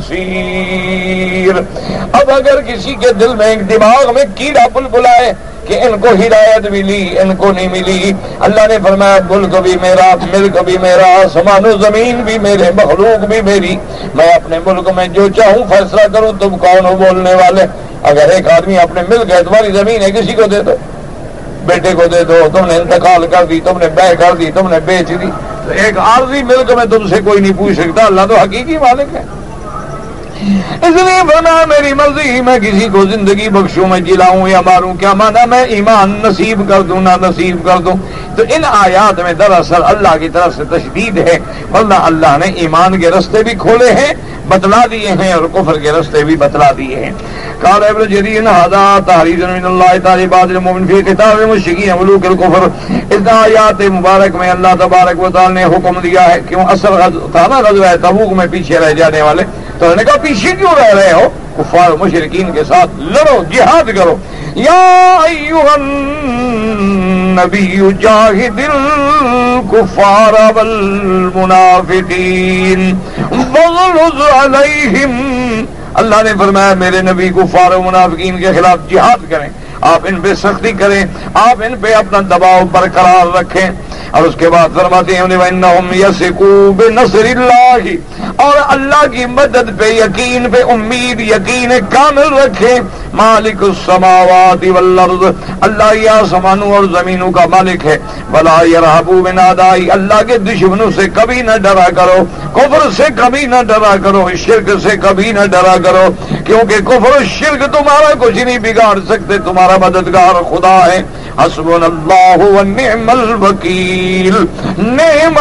نصیر. اب اگر کسی کے دل میں ایک دماغ میں کیڑا بلبلائے کہ ان کو ہدایت ملی ان کو نہیں ملی، اللہ نے فرمایا ملک بھی میرا، ملک بھی میرا، آسمان و زمین بھی میرے، مخلوق بھی میری، میں اپنے ملک میں جو چاہوں فیصلہ کروں. تم کون ہو بولنے والے؟ اگر ایک آدمی اپنے ملک ہے، تمہاری زمین ہے، کسی کو دے دو، بیٹے کو دے دو، تم نے انتقال کر دی، تم نے بے کر دی، تم نے بیچ دی، تو ایک عارضی ملک میں تم سے کوئی نہیں پوچھ سکتا. اللہ تو حقیقی مالک ہے. اس لیے بنا میری مرضی، میں کسی کو زندگی بخشوں، میں جلاؤں یا ماروں، کیا مانا میں ایمان نصیب کر دوں نہ نصیب کر دوں. تو ان آیات میں دراصل اللہ کی طرف سے تشدید ہے، ورنہ اللہ نے ایمان کے رستے بھی کھولے ہیں، بتلا دیے ہیں، اور کفر کے رستے بھی بتلا دیے ہیں. قال ابن جریر ھذا تحريض من اللہ تعالی بعض المؤمن فی قتال المشرکین ملوک الکفر. اس آیات مبارک میں اللہ تبارک و تعالی نے حکم دیا ہے، کیوں اصل غزوہ تھا نا غزوہ تبوک میں پیچھے رہ جانے والے، تو انہوں نے کہا پیچھے کیوں رہ رہے ہو، کفار مشرکین کے ساتھ لڑو، جہاد کرو. یا ایھا النبی جاہد الکفار والمنافقین واغلظ علیہم. اللہ نے فرمایا میرے نبی کفار و منافقین کے خلاف جہاد کریں، آپ ان پہ سختی کریں، آپ ان پہ اپنا دباؤ برقرار رکھیں. اور اس کے بعد فرماتے ہیں وَإِنَّهُمْ يَثِقُوا بِنَصْرِ اللَّهِ، اور اللہ کی مدد پہ یقین پہ امید یقین کامل رکھیں. مالک السماوات والارض، اللہ یہ آسمانوں اور زمینوں کا مالک ہے. وَلَا يَرْهَبُوا مِنْ أَعْدَائِهِ، اللہ کے دشمنوں سے کبھی نہ ڈرا کرو، کفر سے کبھی نہ ڈرا کرو، شرک سے کبھی نہ ڈرا کرو، کیونکہ کفر و شرک تمہارا کچھ نہیں بگاڑ سکتے، تمہارا مددگار خدا ہے. حسبنا اللہ ونعم الوکیل، نعم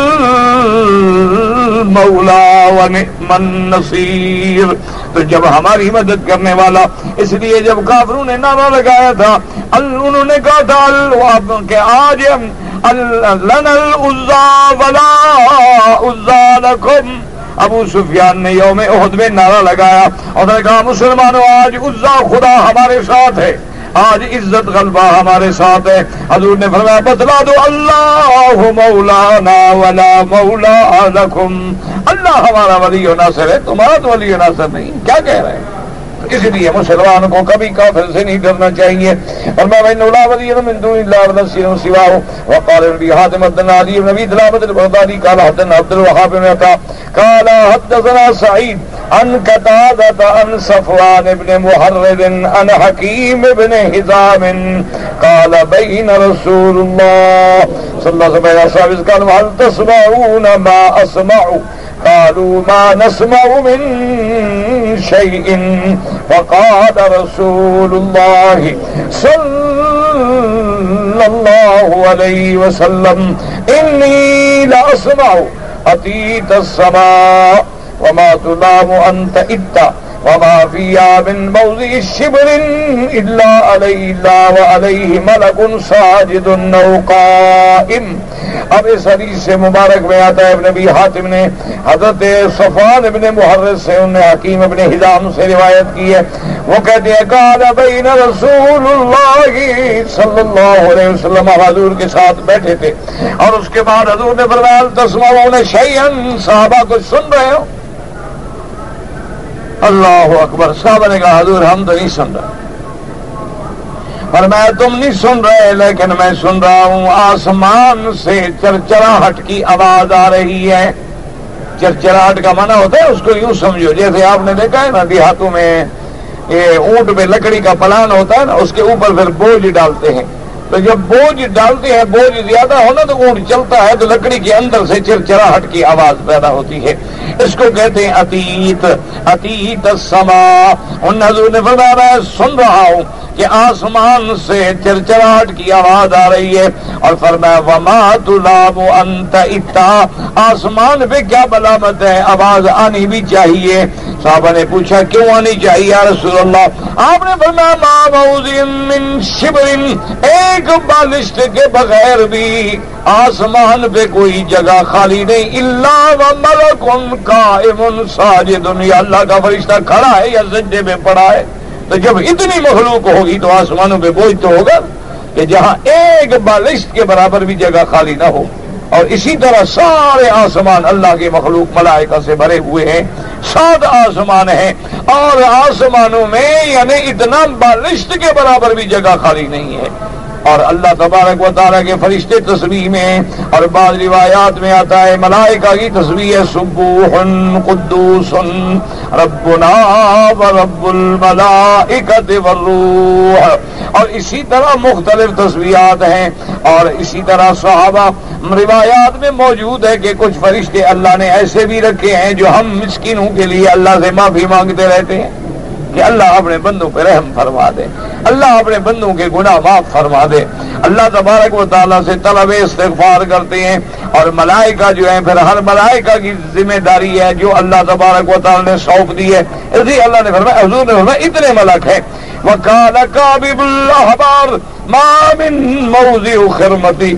المولا ونعم النصیر. تو جب ہماری مدد کرنے والا، اس لیے جب کافروں نے نعرہ لگایا تھا، انہوں نے کہا تھا کہ آج لنا العزا ولا عزا لکم. ابو سفیان نے یوم احد میں نعرہ لگایا اور نے کہا مسلمانوں آج عزا خدا ہمارے ساتھ ہے، آج عزت غلبہ ہمارے ساتھ ہے. حضور نے فرمایا بتلا دو اللہ مولانا ولا مولا لکم، اللہ ہمارا ولی و ناصر ہے، تمہارا تو ولی و ناصر نہیں. کیا کہہ رہے ہیں؟ تو اس لیے مسلمان کو کبھی کافر سے نہیں ڈرنا چاہیے. اور میں لا ولی من دون اللہ نصير سواه. وقال ابن حاتم حدثنا علي بن ابي ثلابة البغدادي قال حدثنا عبد الوهاب بن عطاء قال حدثنا سعيد عن قتادة عن صفوان بن محرد عن حكيم بن حزام قال بين رسول الله صلى الله عليه وسلم اصحابه قال هل تسمعون ما اسمع قالوا ما نسمع من شيء فقال رسول الله صلى الله عليه وسلم إني لأسمع أتيت السماء وما تلام أنت إتا وما فيها من موضع الشبر إلا عليه الله وعليه ملك ساجد أو قائم. اب اس حدیث سے مبارک میں آتا ہے ابن ابی حاتم نے حضرت صفوان ابن محرز سے انہیں حکیم ابن حزام سے روایت کی ہے. وہ کہتے ہیں قال بین رسول اللہ صلی اللہ علیہ وسلم حضور کے ساتھ بیٹھے تھے اور اس کے بعد حضور نے فرمایا تسمعون شیئا صحابہ کچھ سن رہے ہو؟ اللہ اکبر. صحابہ نے کہا حضور ہم تو نہیں سن رہے. فرمایا تم نہیں سن رہے لیکن میں سن رہا ہوں آسمان سے چرچراہٹ کی آواز آ رہی ہے. چرچراہٹ کا معنی ہوتا ہے اس کو یوں سمجھو جیسے آپ نے دیکھا ہے نا دیہاتوں میں یہ اونٹ پہ لکڑی کا پلان ہوتا ہے نا اس کے اوپر پھر بوجھ ڈالتے ہیں تو جب بوجھ ڈالتے ہیں بوجھ زیادہ ہونا تو اونٹ چلتا ہے تو لکڑی کے اندر سے چرچراہٹ کی آواز پیدا ہوتی ہے. اس کو کہتے ہیں اتیت اتیت السما. ان حضور نے فرمایا سن رہا ہوں کہ آسمان سے چرچراہٹ کی آواز آ رہی ہے اور فرمایا وما تلام انت اتا. آسمان پہ کیا بلامت ہے آواز آنی بھی چاہیے. صحابہ نے پوچھا کیوں آنی چاہیے یا رسول اللہ؟ آپ نے فرمایا ما موضع من شبر. ایک بالشت کے بغیر بھی آسمان پہ کوئی جگہ خالی نہیں. الا وملک قائم ساجد. یا اللہ کا فرشتہ کھڑا ہے یا سجدے میں پڑا ہے. تو جب اتنی مخلوق ہوگی تو آسمانوں پہ بوجھ تو ہوگا کہ جہاں ایک بالشت کے برابر بھی جگہ خالی نہ ہو. اور اسی طرح سارے آسمان اللہ کے مخلوق ملائکہ سے بھرے ہوئے ہیں. سات آسمان ہیں اور آسمانوں میں یعنی اتنا بالشت کے برابر بھی جگہ خالی نہیں ہے. اور اللہ تبارک و تعالیٰ کے فرشتے تسبیح میں اور بعض روایات میں آتا ہے ملائکہ کی تسبیح سبوح قدوس ربنا ورب الملائکۃ والروح. اور اسی طرح مختلف تسبیحات ہیں. اور اسی طرح صحابہ روایات میں موجود ہے کہ کچھ فرشتے اللہ نے ایسے بھی رکھے ہیں جو ہم مسکینوں کے لیے اللہ سے معافی مانگتے رہتے ہیں کہ اللہ اپنے بندوں پہ رحم فرما دے, اللہ اپنے بندوں کے گناہ معاف فرما دے. اللہ تبارک و تعالیٰ سے طلب استغفار کرتے ہیں. اور ملائکہ جو ہیں پھر ہر ملائکہ کی ذمہ داری ہے جو اللہ تبارک و تعالیٰ نے سونپ دی ہے. اسی اللہ نے فرمایا حضور نے فرمایا اتنے ملک ہیں. وقال كابب الاحبار ما من موضع خرمتی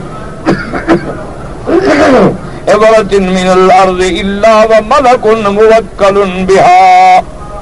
عبرت من الارض الا وملك موكل بها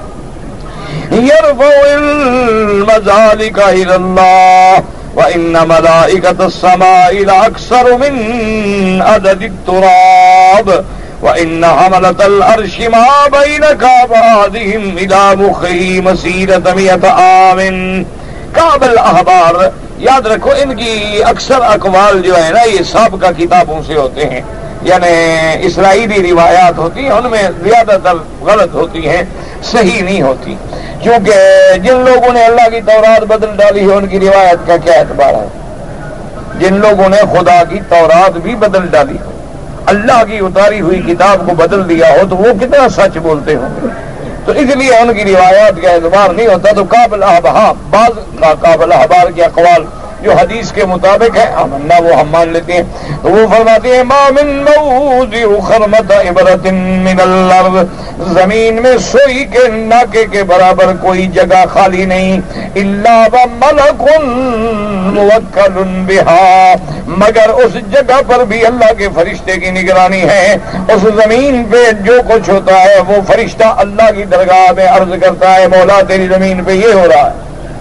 يرفع المذالك الى الله وان ملائكة السماء لاكثر من عدد التراب وان حملة العرش ما بين كعبهم الى مخه مسيرة مئة عام. کعب الاحبار یاد رکھو ان کی اکثر اقوال جو ہے نا یہ سابقہ کتابوں سے ہوتے ہیں یعنی اسرائیلی روایات ہوتی ہیں ان میں زیادہ تر غلط ہوتی ہیں صحیح نہیں ہوتی کیونکہ جن لوگوں نے اللہ کی تورات بدل ڈالی ہے ان کی روایت کا کیا اعتبار ہے. جن لوگوں نے خدا کی تورات بھی بدل ڈالی ہو اللہ کی اتاری ہوئی کتاب کو بدل دیا ہو تو وہ کتنا سچ بولتے ہوں گے تو اس لیے ان کی روایات کا اعتبار نہیں ہوتا. تو قابل احبار بعض کا قابل احبار کے اقوال جو حدیث کے مطابق ہے امنا وہ ہم مان لیتے ہیں. تو وہ فرماتے ہیں ما من موضع خرمت عبرت من الارض. زمین میں سوئی کے ناکے کے برابر کوئی جگہ خالی نہیں الا وملک موکل بها. مگر اس جگہ پر بھی اللہ کے فرشتے کی نگرانی ہے. اس زمین پہ جو کچھ ہوتا ہے وہ فرشتہ اللہ کی درگاہ میں عرض کرتا ہے مولا تیری زمین پہ یہ ہو رہا ہے.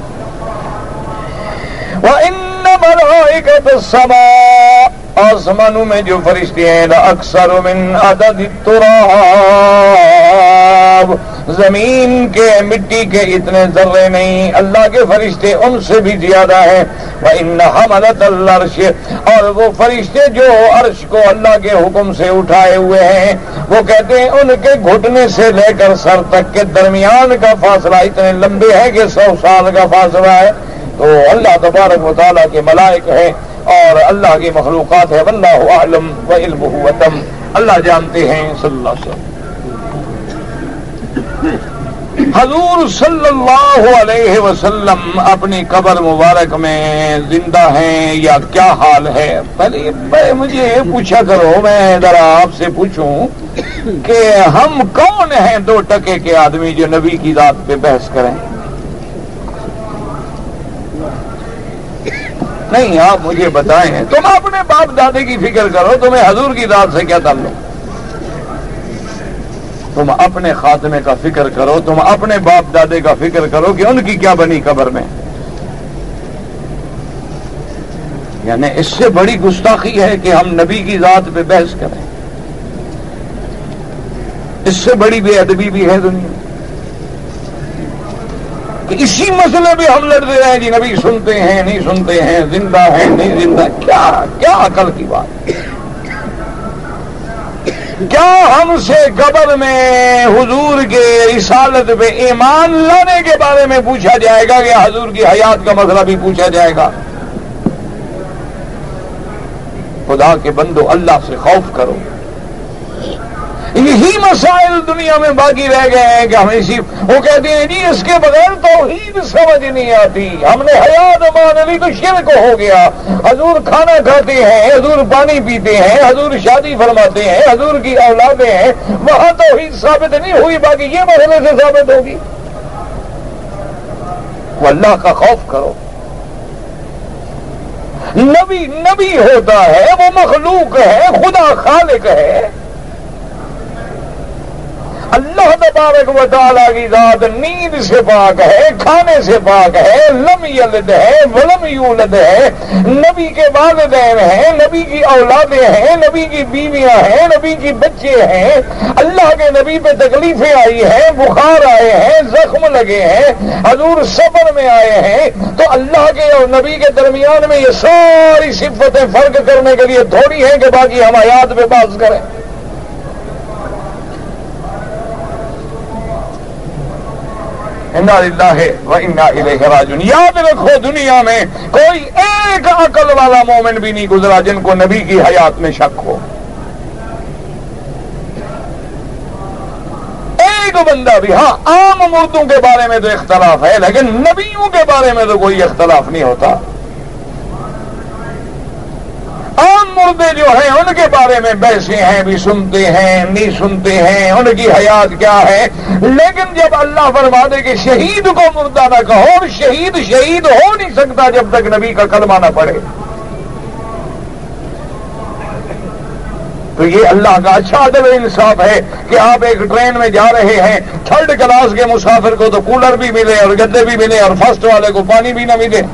وَإِنَّ مَلَائِكَةَ السَّمَاءِ. آسمانوں میں جو فرشتے ہیں لَأَكْثَرُ مِنْ عَدَدِ التُّرَابِ. زمین کے مٹی کے اتنے ذرے نہیں، اللہ کے فرشتے ان سے بھی زیادہ ہیں۔ وَإِنَّ حَمَلَةَ الْعَرْشِ، اور وہ فرشتے جو عرش کو اللہ کے حکم سے اٹھائے ہوئے ہیں، وہ کہتے ہیں ان کے گھٹنے سے لے کر سر تک کے درمیان کا فاصلہ اتنے لمبے ہے کہ سو سال کا فاصلہ ہے۔ تو اللہ تبارک و تعالیٰ کے ملائک ہیں اور اللہ کی مخلوقات ہے۔ واللہ اعلم وعلمہ اتم، اللہ جانتے ہیں صلی اللہ علیہ وسلم۔ حضور صلی اللہ علیہ وسلم اپنی قبر مبارک میں زندہ ہیں یا کیا حال ہے؟ پہلے مجھے پوچھا کرو، میں ذرا آپ سے پوچھوں کہ ہم کون ہیں دو ٹکے کے آدمی جو نبی کی ذات پہ بحث کریں؟ نہیں، آپ مجھے بتائیں، تم اپنے باپ دادے کی فکر کرو، تمہیں حضور کی ذات سے کیا تعلق؟ تم اپنے خاتمے کا فکر کرو، تم اپنے باپ دادے کا فکر کرو کہ ان کی کیا بنی قبر میں۔ یعنی اس سے بڑی گستاخی ہے کہ ہم نبی کی ذات پہ بحث کریں، اس سے بڑی بے ادبی بھی ہے دنیا کہ اسی مسئلے پہ ہم لڑتے رہے، جی نبی سنتے ہیں نہیں سنتے ہیں، زندہ ہیں نہیں زندہ، کیا کیا عقل کی بات؟ کیا ہم سے قبر میں حضور کے رسالت پہ ایمان لانے کے بارے میں پوچھا جائے گا یا حضور کی حیات کا مسئلہ بھی پوچھا جائے گا؟ خدا کے بندو، اللہ سے خوف کرو۔ یہی مسائل دنیا میں باقی رہ گئے ہیں کہ ہم اسی وہ کہتے ہیں جی اس کے بغیر توحید سمجھ نہیں آتی، ہم نے حیات مان لی تو شرک ہو گیا۔ حضور کھانا کھاتے ہیں، حضور پانی پیتے ہیں، حضور شادی فرماتے ہیں، حضور کی اولادیں ہیں، وہاں توحید ثابت نہیں ہوئی، باقی یہ مسئلے سے ثابت ہوگی۔ وہ اللہ کا خوف کرو۔ نبی نبی ہوتا ہے، وہ مخلوق ہے، خدا خالق ہے۔ اللہ تبارک و تعالیٰ کی ذات نیند سے پاک ہے، کھانے سے پاک ہے، لم یلد ہے ولم یولد ہے، نبی کے والدین ہیں، نبی کی اولادیں ہیں، نبی کی بیویاں ہیں، نبی کی بچے ہیں۔ اللہ کے نبی پہ تکلیفیں آئی ہیں، بخار آئے ہیں، زخم لگے ہیں، حضور سفر میں آئے ہیں، تو اللہ کے اور نبی کے درمیان میں یہ ساری صفتیں فرق کرنے کے لیے تھوڑی ہیں کہ باقی ہم حیات پہ بحث کریں۔ انا للہ و انا الیہ راجعون۔ یاد رکھو دنیا میں کوئی ایک عقل والا مومن بھی نہیں گزرا جن کو نبی کی حیات میں شک ہو، ایک بندہ بھی۔ ہاں عام مردوں کے بارے میں تو اختلاف ہے، لیکن نبیوں کے بارے میں تو کوئی اختلاف نہیں ہوتا۔ عام مردے جو ہیں ان کے بارے میں بحثیں ہیں، بھی سنتے ہیں نہیں سنتے ہیں، ان کی حیات کیا ہے، لیکن جب اللہ فرما دے کہ شہید کو مردہ نہ کہو، اور شہید شہید ہو نہیں سکتا جب تک نبی کا کلمہ نہ پڑھے، تو یہ اللہ کا اچھا عدل و انصاف ہے کہ آپ ایک ٹرین میں جا رہے ہیں، تھرڈ کلاس کے مسافر کو تو کولر بھی ملے اور گدے بھی ملے، اور فرسٹ والے کو پانی بھی نہ ملے۔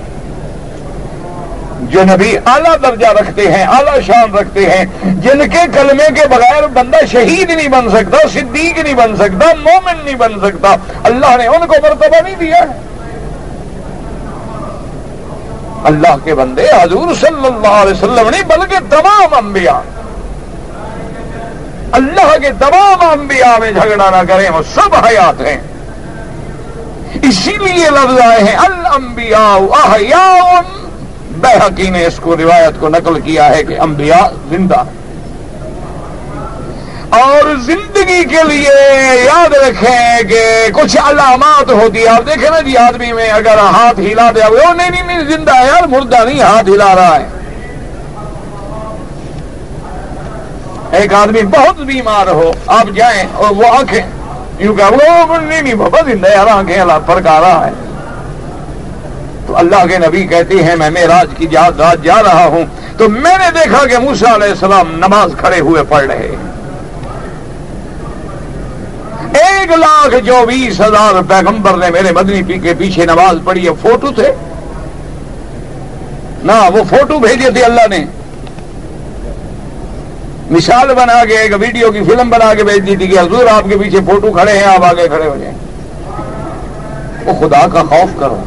جو نبی اعلیٰ درجہ رکھتے ہیں، اعلیٰ شان رکھتے ہیں، جن کے کلمے کے بغیر بندہ شہید نہیں بن سکتا، صدیق نہیں بن سکتا، مومن نہیں بن سکتا، اللہ نے ان کو مرتبہ نہیں دیا۔ اللہ کے بندے حضور صلی اللہ علیہ وسلم نہیں بلکہ تمام انبیاء، اللہ کے تمام انبیاء میں جھگڑا نہ کریں، وہ سب حیات ہیں۔ اسی لیے لفظ آئے ہیں الانبیاء احیاء، بیہقی نے اس کو روایت کو نقل کیا ہے کہ انبیاء زندہ، اور زندگی کے لیے یاد رکھیں کہ کچھ علامات ہوتی ہے۔ آپ دیکھیں نا جی، آدمی میں اگر ہاتھ ہلا دیا وہ نہیں نہیں نہیں زندہ ہے یار، مردہ نہیں، ہاتھ ہلا رہا ہے۔ ایک آدمی بہت بیمار ہو، آپ جائیں اور وہ آنکھیں یوں کہ وہ نہیں نہیں بابا زندہ ہے یار، آنکھیں پھڑکا رہا ہے، تو اللہ کے نبی کہتے ہیں میں معراج کی رات جا رہا ہوں تو میں نے دیکھا کہ موسیٰ علیہ السلام نماز کھڑے ہوئے پڑھ رہے، ایک لاکھ چوبیس ہزار پیغمبر نے میرے مدنی پی کے پیچھے نماز پڑھی ہے۔ فوٹو تھے نہ، وہ فوٹو بھیجے تھے اللہ نے، مثال بنا کے ایک ویڈیو کی فلم بنا کے بھیج دی تھی کہ حضور آپ کے پیچھے فوٹو کھڑے ہیں، آپ آگے کھڑے ہو جائیں۔ وہ خدا کا خوف کرو،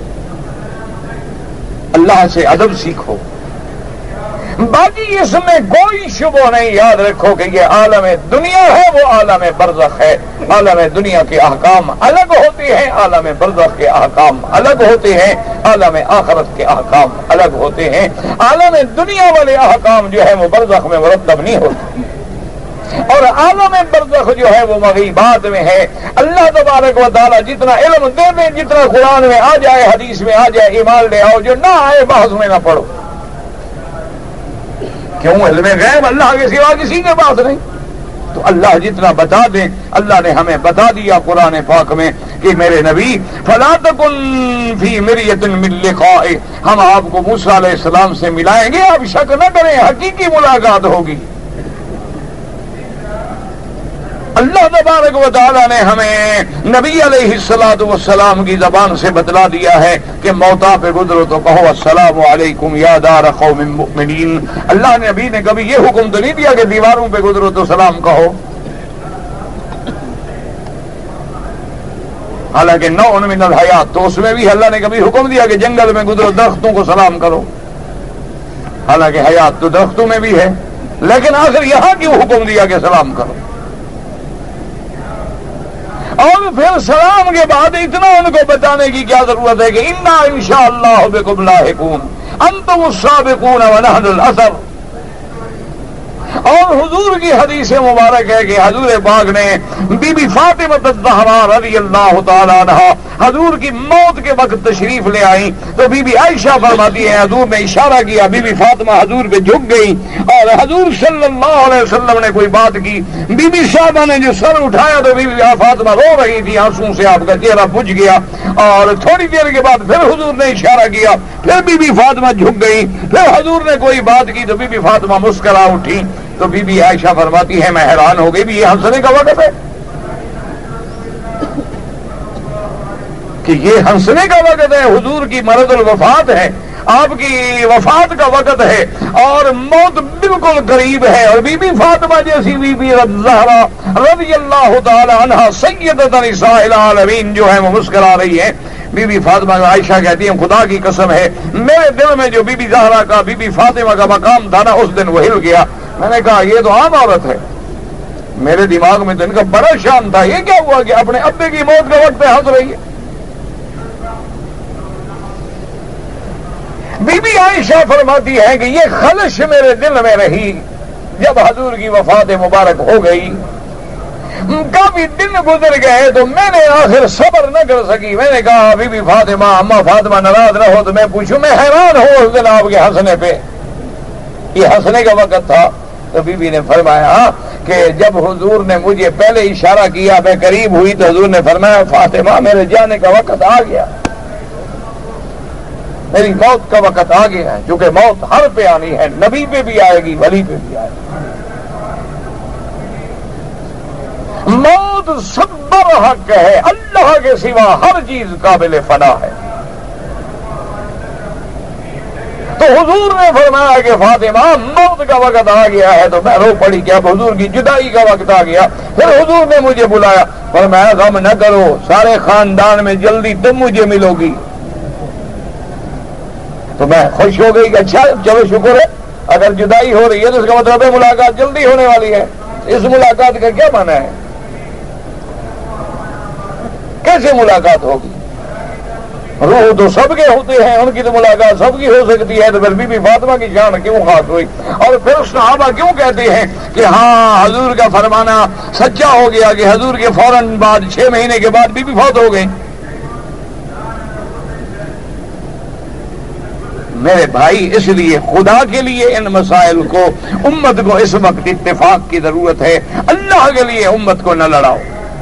اللہ سے ادب سیکھو۔ باقی اس میں کوئی شبہ نہیں، یاد رکھو کہ یہ عالم دنیا ہے، وہ عالم برزخ ہے۔ عالم دنیا کے احکام الگ ہوتے ہیں، عالم برزخ کے احکام الگ ہوتے ہیں، عالم آخرت کے احکام الگ ہوتے ہیں۔ عالم دنیا والے احکام جو ہے وہ برزخ میں مرتب نہیں ہوتے، اور عالم برزخ جو ہے وہ مغیبات میں ہے۔ اللہ تبارک و تعالیٰ جتنا علم دے دیں، جتنا قرآن میں آ جائے، حدیث میں آ جائے، ایمان لے آؤ، جو نہ آئے بحث میں نہ پڑھو۔ کیوں؟ علم غیب اللہ کے سوا کسی کے پاس نہیں۔ تو اللہ جتنا بتا دیں، اللہ نے ہمیں بتا دیا قرآن پاک میں کہ میرے نبی فلا تکن فی مریۃ من لقائہ، ہم آپ کو موسیٰ علیہ السلام سے ملائیں گے، آپ شک نہ کریں، حقیقی ملاقات ہوگی۔ اللہ تبارک و تعالیٰ نے ہمیں نبی علیہ الصلوۃ والسلام کی زبان سے بتلا دیا ہے کہ موتا پہ گزرو تو کہو السلام علیکم یا دار قوم مؤمنین۔ اللہ نے نبی نے کبھی یہ حکم تو نہیں دیا کہ دیواروں پہ گزرو تو سلام کہو، حالانکہ نوع من الحیات، تو اس میں بھی اللہ نے کبھی حکم دیا کہ جنگل میں گزرو درختوں کو سلام کرو، حالانکہ حیات تو درختوں میں بھی ہے، لیکن آخر یہاں کیوں حکم دیا کہ سلام کرو؟ اور پھر سلام کے بعد اتنا ان کو بتانے کی کیا ضرورت ہے کہ انا انشاءاللہ بکم لاحقون انتم السابقون ونحن الاثر۔ اور حضور کی حدیث مبارک ہے کہ حضور پاک نے بی بی فاطمہ الزہرا رضی اللہ تعالی عنہ حضور کی موت کے وقت تشریف لے آئی، تو بی بی عائشہ فرماتی ہے حضور نے اشارہ کیا، بی بی فاطمہ حضور پہ جھک گئی، اور حضور صلی اللہ علیہ وسلم نے کوئی بات کی، بی بی صاحبہ نے جو سر اٹھایا تو بی بی فاطمہ رو رہی تھی، آنسوں سے آپ کا چہرہ بجھ گیا، اور تھوڑی دیر کے بعد پھر حضور نے اشارہ کیا، پھر بی بی فاطمہ جھک گئی، پھر حضور نے کوئی بات کی تو بی بی فاطمہ مسکرا اٹھی۔ تو بی بی عائشہ فرماتی ہے میں حیران ہو گئی، بھی یہ ہنسنے کا وقت ہے کہ یہ ہنسنے کا وقت ہے؟ حضور کی مرض الوفات ہے، آپ کی وفات کا وقت ہے، اور موت بالکل قریب ہے، اور بی بی فاطمہ جیسی بی بی زہرا رضی اللہ تعالی عنہا سیدۃ نساء العالمین جو ہے وہ مسکرا رہی ہے۔ بی بی فاطمہ عائشہ کہتی ہیں خدا کی قسم ہے میرے دل میں جو بی بی زہرا کا بی بی فاطمہ کا مقام تھا نا، اس دن وہ ہل گیا۔ میں نے کہا یہ تو عام عورت ہے، میرے دماغ میں تو ان کا بڑا شان تھا، یہ کیا ہوا کہ اپنے ابے کی موت کے وقت پہ ہنس رہی ہے؟ بی بی عائشہ فرماتی ہے کہ یہ خلش میرے دل میں رہی جب حضور کی وفات مبارک ہو گئی، کافی دن گزر گئے تو میں نے آخر صبر نہ کر سکی، میں نے کہا بی بی فاطمہ اما فاطمہ ناراض نہ ہو تو میں پوچھوں، میں حیران ہوں اس دن آپ کے ہنسنے پہ، یہ ہنسنے کا وقت تھا؟ تو بی بی نے فرمایا کہ جب حضور نے مجھے پہلے اشارہ کیا میں قریب ہوئی تو حضور نے فرمایا فاطمہ میرے جانے کا وقت آ گیا، میری موت کا وقت آ گیا ہے، کیونکہ موت ہر پہ آنی ہے، نبی پہ بھی آئے گی، ولی پہ بھی آئے گی۔ موت صبر حق ہے، اللہ کے سوا ہر چیز قابل فنا ہے۔ تو حضور نے فرمایا کہ فاطمہ موت کا وقت آ گیا ہے، تو میں رو پڑی کہ اب حضور کی جدائی کا وقت آ گیا۔ پھر حضور نے مجھے بلایا، فرمایا غم نہ کرو، سارے خاندان میں جلدی تم مجھے ملو گی۔ تو میں خوش ہو گئی کہ اچھا چلو شکر ہے، اگر جدائی ہو رہی ہے تو اس کا مطلب ہے ملاقات جلدی ہونے والی ہے۔ اس ملاقات کا کیا معنی ہے؟ کیسے ملاقات ہوگی؟ روح تو سب کے ہوتے ہیں، ان کی تو ملاقات سب کی ہو سکتی ہے، تو پھر بی بی فاطمہ کی شان کیوں خاص ہوئی؟ اور پھر صحابہ کیوں کہتے ہیں کہ ہاں حضور کا فرمانا سچا ہو گیا کہ حضور کے فوراً بعد چھ مہینے کے بعد بی بی فوت ہو گئی؟ میرے بھائی اس لیے خدا کے لیے ان مسائل کو امت کو اس وقت اتفاق کی ضرورت ہے، اللہ کے لیے امت کو نہ لڑاؤ،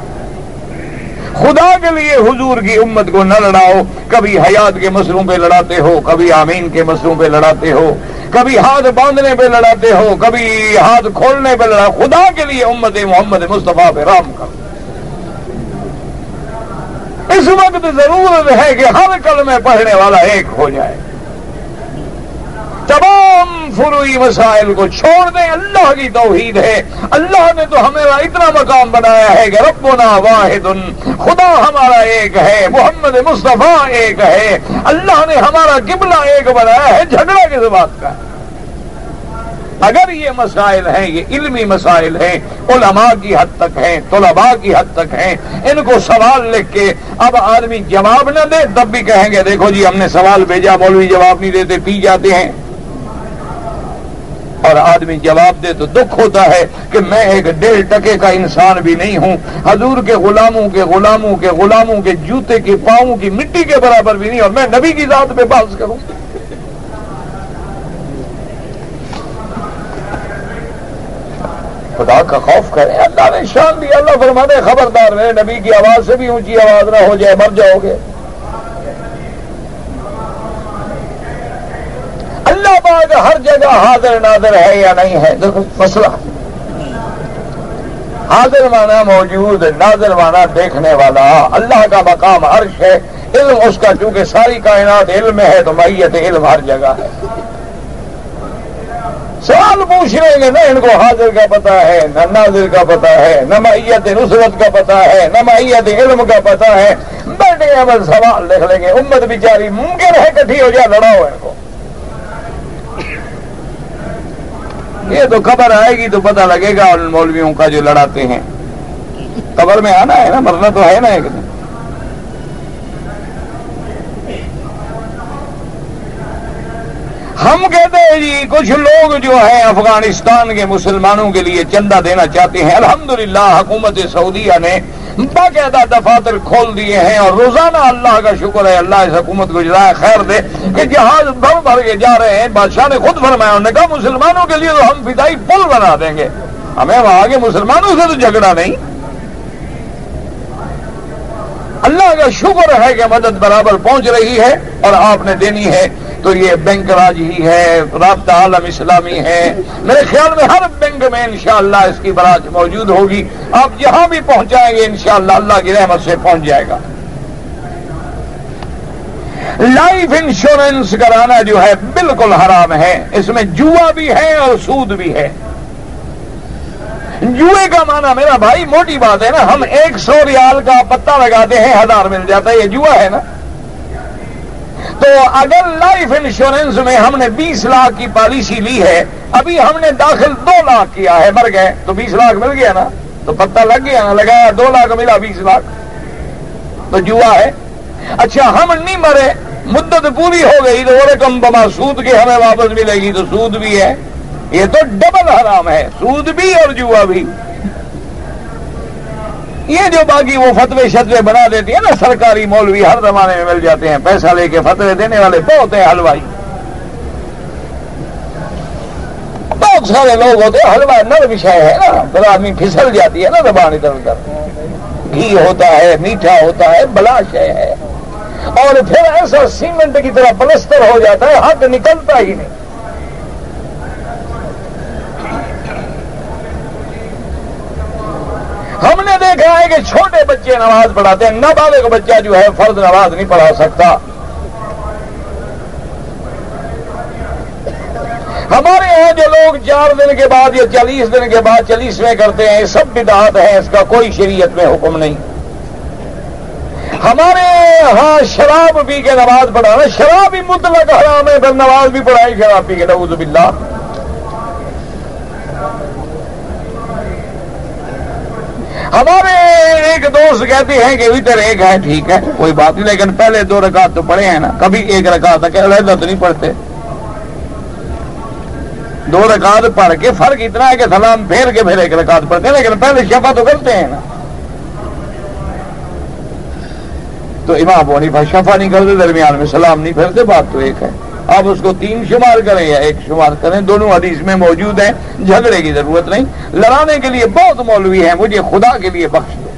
خدا کے لیے حضور کی امت کو نہ لڑاؤ۔ کبھی حیات کے مسئلوں پہ لڑاتے ہو، کبھی آمین کے مسئلوں پہ لڑاتے ہو، کبھی ہاتھ باندھنے پہ لڑاتے ہو، کبھی ہاتھ کھولنے پہ لڑا۔ خدا کے لیے امت محمد مصطفیٰ پہ رحم کرو۔ اس وقت ضرورت ہے کہ ہر کلمہ پڑھنے والا ایک ہو جائے، تمام فروعی مسائل کو چھوڑ دیں. اللہ کی توحید ہے. اللہ نے تو ہمارا اتنا مقام بنایا ہے کہ ربنا واحد، خدا ہمارا ایک ہے، محمد مصطفیٰ ایک ہے. اللہ نے ہمارا قبلہ ایک بنایا ہے. جھگڑا کس بات کا ہے؟ اگر یہ مسائل ہیں، یہ علمی مسائل ہیں، علماء کی حد تک ہیں، طلباء کی حد تک ہیں، ان کو سوال لکھ کے اب آدمی جواب نہ دے تب بھی کہیں گے دیکھو جی ہم نے سوال بھیجا، مولوی جواب نہیں دیتے، پی جاتے ہیں. اور آدمی جواب دے تو دکھ ہوتا ہے کہ میں ایک ڈیڑھ ٹکے کا انسان بھی نہیں ہوں، حضور کے غلاموں کے غلاموں کے غلاموں کے جوتے کے پاؤں کی مٹی کے برابر بھی نہیں، اور میں نبی کی ذات پہ بحث کروں. خدا کا خوف کریں. اللہ نے شان دی. اللہ فرماتے ہیں خبردار میرے نبی کی آواز سے بھی اونچی آواز نہ ہو جائے، مر جاؤ گے. اللہ پاک ہر جگہ حاضر ناظر ہے یا نہیں ہے؟ دیکھو مسئلہ حاضر مانا موجود، ناظر مانا دیکھنے والا. اللہ کا مقام عرش ہے، علم اس کا چونکہ ساری کائنات علم میں ہے تو معیت علم ہر جگہ ہے. سوال پوچھ رہے ہیں نہ ان کو حاضر کا پتہ ہے، نہ ناظر کا پتہ ہے، نہ معیت نصرت کا پتہ ہے، نہ معیت علم کا پتہ ہے. بیٹھے ہیں بس سوال لکھ لیں گے. امت بیچاری ممکن ہے کٹھی ہو جائے، لڑاؤ ان کو. یہ تو خبر آئے گی تو پتہ لگے گا ان مولویوں کا جو لڑاتے ہیں. قبر میں آنا ہے نا، مرنا تو ہے نا ایک دن. ہم کہتے ہیں جی کچھ لوگ جو ہیں افغانستان کے مسلمانوں کے لیے چندہ دینا چاہتے ہیں. الحمدللہ حکومت سعودیہ نے باقاعدہ دفاتر کھول دیے ہیں اور روزانہ اللہ کا شکر ہے، اللہ اس حکومت کو جزائے خیر دے کہ جہاز بھر بھر کے جا رہے ہیں. بادشاہ نے خود فرمایا، انہوں نے کہا مسلمانوں کے لیے تو ہم فضائی پل بنا دیں گے، ہمیں وہاں کے مسلمانوں سے تو جھگڑا نہیں. اللہ کا شکر ہے کہ مدد برابر پہنچ رہی ہے اور آپ نے دینی ہے. تو یہ بینک راج ہی ہے، رابطہ عالم اسلامی ہے. میرے خیال میں ہر بینک میں انشاءاللہ اس کی برانچ موجود ہوگی. آپ جہاں بھی پہنچائیں گے انشاءاللہ اللہ کی رحمت سے پہنچ جائے گا. لائف انشورنس کرانا جو ہے بالکل حرام ہے. اس میں جوا بھی ہے اور سود بھی ہے. جوئے کا معنی میرا بھائی موٹی بات ہے نا، ہم ایک سو ریال کا پتہ لگاتے ہیں ہزار مل جاتا ہے، یہ جوا ہے نا. تو اگر لائف انشورنس میں ہم نے بیس لاکھ کی پالیسی لی ہے، ابھی ہم نے داخل دو لاکھ کیا ہے، مر گئے تو بیس لاکھ مل گیا نا، تو پتہ لگ گیا نا، لگایا دو لاکھ ملا بیس لاکھ، تو جوا ہے. اچھا ہم نہیں مرے، مدت پوری ہو گئی تو وہ رقم بما سود کے ہمیں واپس ملے گی، تو سود بھی ہے. یہ تو ڈبل حرام ہے، سود بھی اور جوا بھی. یہ جو باقی وہ فتوے شتوے بنا دیتی ہیں نا سرکاری مولوی، ہر زمانے میں مل جاتے ہیں، پیسہ لے کے فتوے دینے والے بہت ہیں. حلوائی بہت سارے لوگ ہوتے ہیں. حلوا نرم شے ہے نا، پھر آدمی پھسل جاتی ہے نا زبان ادھر ادھر. گھی ہوتا ہے، میٹھا ہوتا ہے، بلا شے ہے، اور پھر ایسا سیمنٹ کی طرح پلستر ہو جاتا ہے، ہاتھ نکلتا ہی نہیں. ہم نے دیکھا ہے کہ چھوٹے بچے نماز پڑھاتے ہیں، نابالغ بچہ جو ہے فرض نماز نہیں پڑھا سکتا. ہمارے یہاں جو لوگ چار دن کے بعد یا چالیس دن کے بعد چالیسویں کرتے ہیں، یہ سب بدعات ہیں، اس کا کوئی شریعت میں حکم نہیں. ہمارے ہاں شراب پی کے نماز پڑھانا، شراب بھی مطلق حرام ہے، پھر نماز بھی پڑھائی شراب پی کے، نعوذ باللہ. ہمارے ایک دوست کہتے ہیں کہ ویٹر ایک ہے، ٹھیک ہے کوئی بات نہیں، لیکن پہلے دو رکعت تو پڑھے ہیں نا، کبھی ایک رکعت تک علیحدہ تو نہیں پڑھتے. دو رکعت پڑھ کے فرق اتنا ہے کہ سلام پھیر کے پھر ایک رکعت پڑھتے ہیں، لیکن پہلے شفا تو کرتے ہیں نا. تو امام ابو حنیفہ شفا نہیں کرتے، درمیان میں سلام نہیں پھیرتے، بات تو ایک ہے. آپ اس کو تین شمار کریں یا ایک شمار کریں، دونوں حدیث میں موجود ہیں، جھگڑے کی ضرورت نہیں. لڑانے کے لیے بہت مولوی ہیں، مجھے خدا کے لیے بخش دو.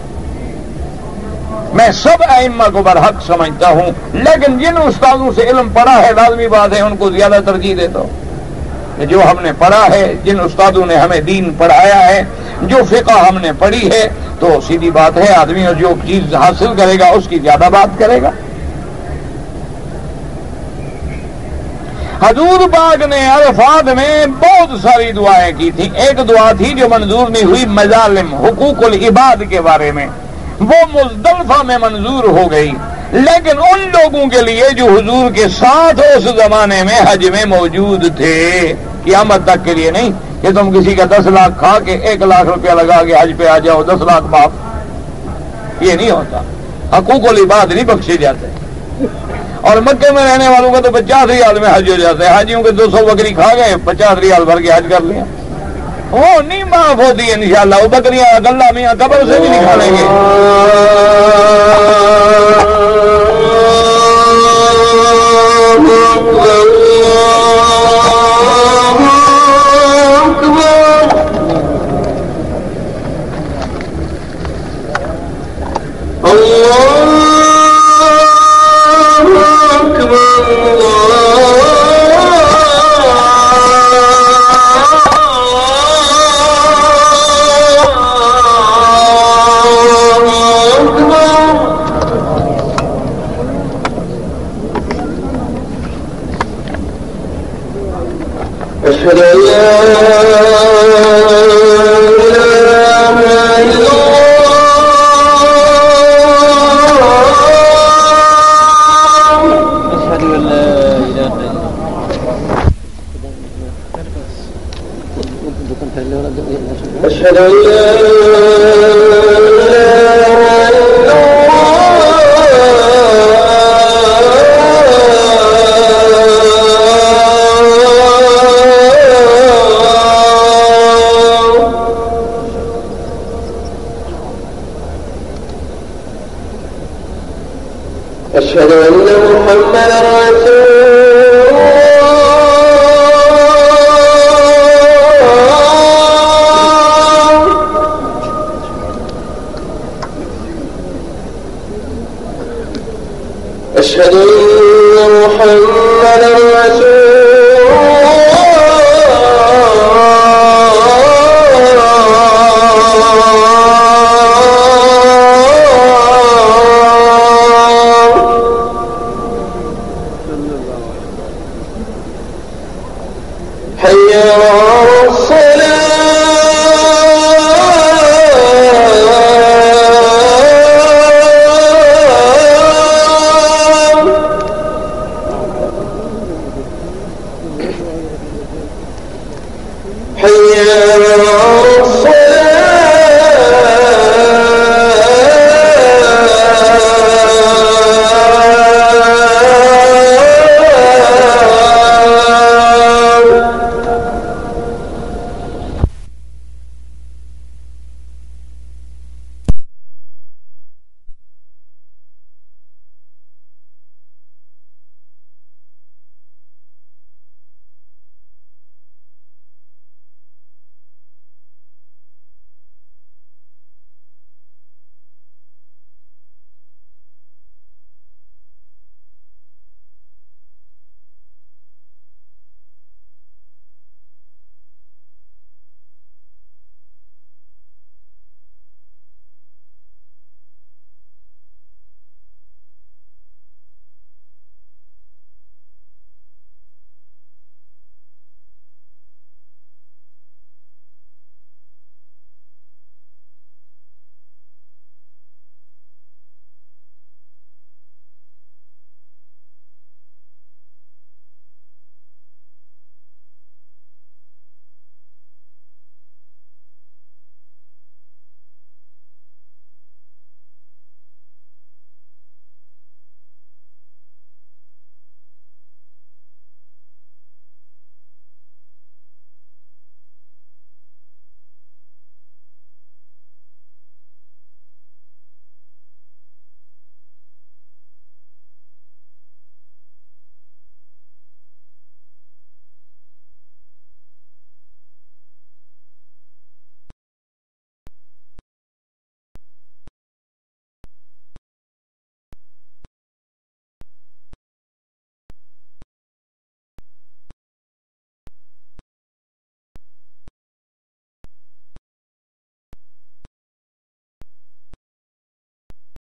میں سب ائمہ کو برحق سمجھتا ہوں، لیکن جن استادوں سے علم پڑھا ہے لازمی بات ہے ان کو زیادہ ترجیح دیتا ہوں. جو ہم نے پڑھا ہے، جن استادوں نے ہمیں دین پڑھایا ہے، جو فقہ ہم نے پڑھی ہے، تو سیدھی بات ہے آدمی جو چیز حاصل کرے گا اس کی زیادہ بات کرے گا. हजूर पाक ने अरफात में बहुत सारी दुआएं की थी। एक दुआ थी जो मंजूर नहीं हुई, मजालिम हुकूकुल इबाद के बारे में, वो मुज़दलिफा में मंजूर हो गई। लेकिन उन लोगों के लिए जो हुजूर के साथ उस जमाने में हज में मौजूद थे, क़यामत तक के लिए नहीं कि तुम किसी का दस लाख खा के एक लाख रुपया लगा के हज पे आ जाओ, दस लाख माफ, ये नहीं होता। हुकूकुल इबाद नहीं बख्शे जाते। और मक्के में रहने वालों का तो पचास रियाल में हज हो जाता है। हाजियों के दो सौ बकरी खा गए, पचास रियाल भर के हज कर लिया, वो नहीं माफ होती है इंशाअल्लाह। वो बकरियां गल्ला मियां कब्र से भी निकालेंगे। أشهد أن محمدا رسول الله. أشهد أن محمدا رسول حي على الصلاة.